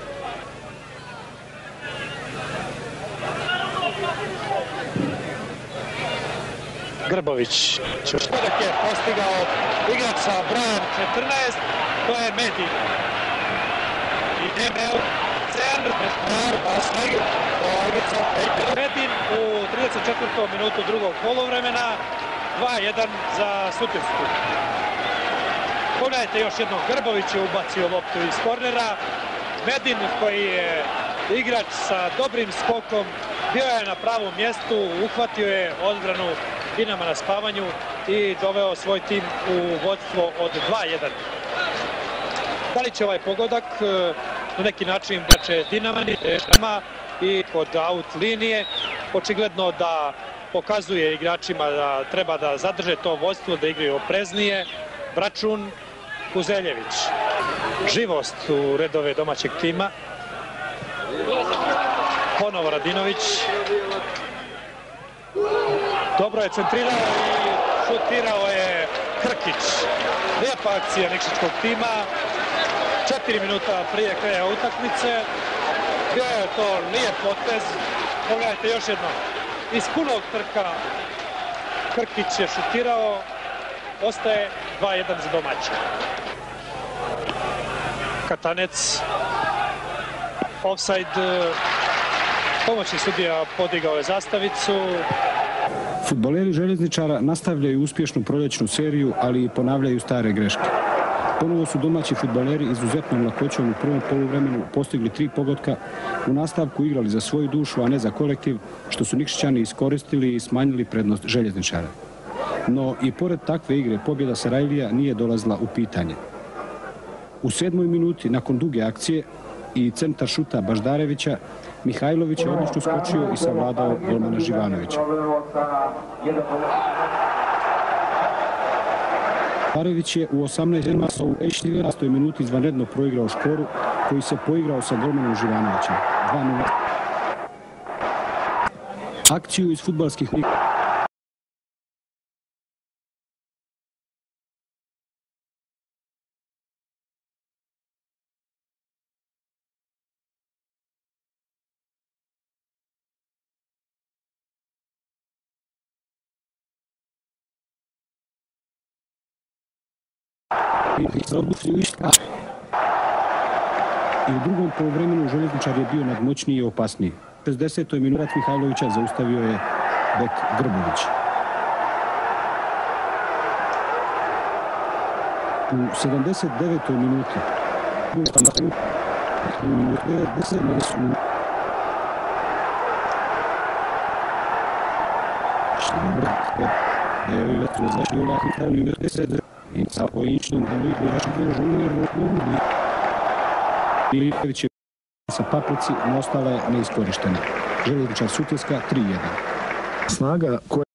S12: Grbović. Šuštak je postigao igrač sa brojem 14, to je Medin. Ideme u centar, Medin u 34. minutu drugog poluvremena, 2:1 za Sutjesku. Pogledajte još jednom, Grbović je ubacio loptu iz kornera. Medin, koji je igrač sa dobrim skokom, bio je na pravom mjestu, uhvatio je odbranu Dinama na spavanju i doveo svoj tim u vodstvo od 2:1. Da li će ovaj pogodak na neki način braće Dinamani i kod out linije, očigledno da pokazuje igračima da treba da zadrže to vodstvo, da igraju opreznije. Bračun, Kuzeljević. Živost u redove domaćeg tima. Ponovo Radinović. Dobro je centrirao i šutirao je Krkić. Lijepa akcija Nikšićkog tima. 4 minuta prije kraja utakmice. Bio je to lijep potez. Pogledajte još jednom. Iz punog trka Krkić je šutirao. Ostaje 2:1 za domaće. Katanec. Offside. Pomoćni sudija podigao je zastavicu. Fudbaleri Željezničara nastavljaju uspješnu proljećnu seriju, ali i ponavljaju stare greške. Ponovo su domaći fudbaleri izuzetnom lakoćom u prvom poluvremenu postigli 3 pogotka, u nastavku igrali za svoju dušu, a ne za kolektiv, što su Nikšićani iskoristili i smanjili prednost Željezničara. No i pored takve igre pobjeda Sarajlija nije dolazila u pitanje. U 7. minuti, nakon duge akcije i centar šuta Baždarevića, Mihajlović je odlično skočio i savladao golmana Živanovića. Baždarević je u 18. minuti izvanredno proigrao Škoru,
S5: koji se poigrao sa golmanom Živanovićem. 2-0. Akciju iz fudbalskih i u drugom poluvremenu Željezničar je bio nadmoćniji i opasniji. U 60. minuti Mihajlovića zaustavio je bek Grbović. U 79. minuti Milijević je sa Paprici, no ostala je neiskorištena. Željezničar Sutjeska 3-1.
S2: Snaga koja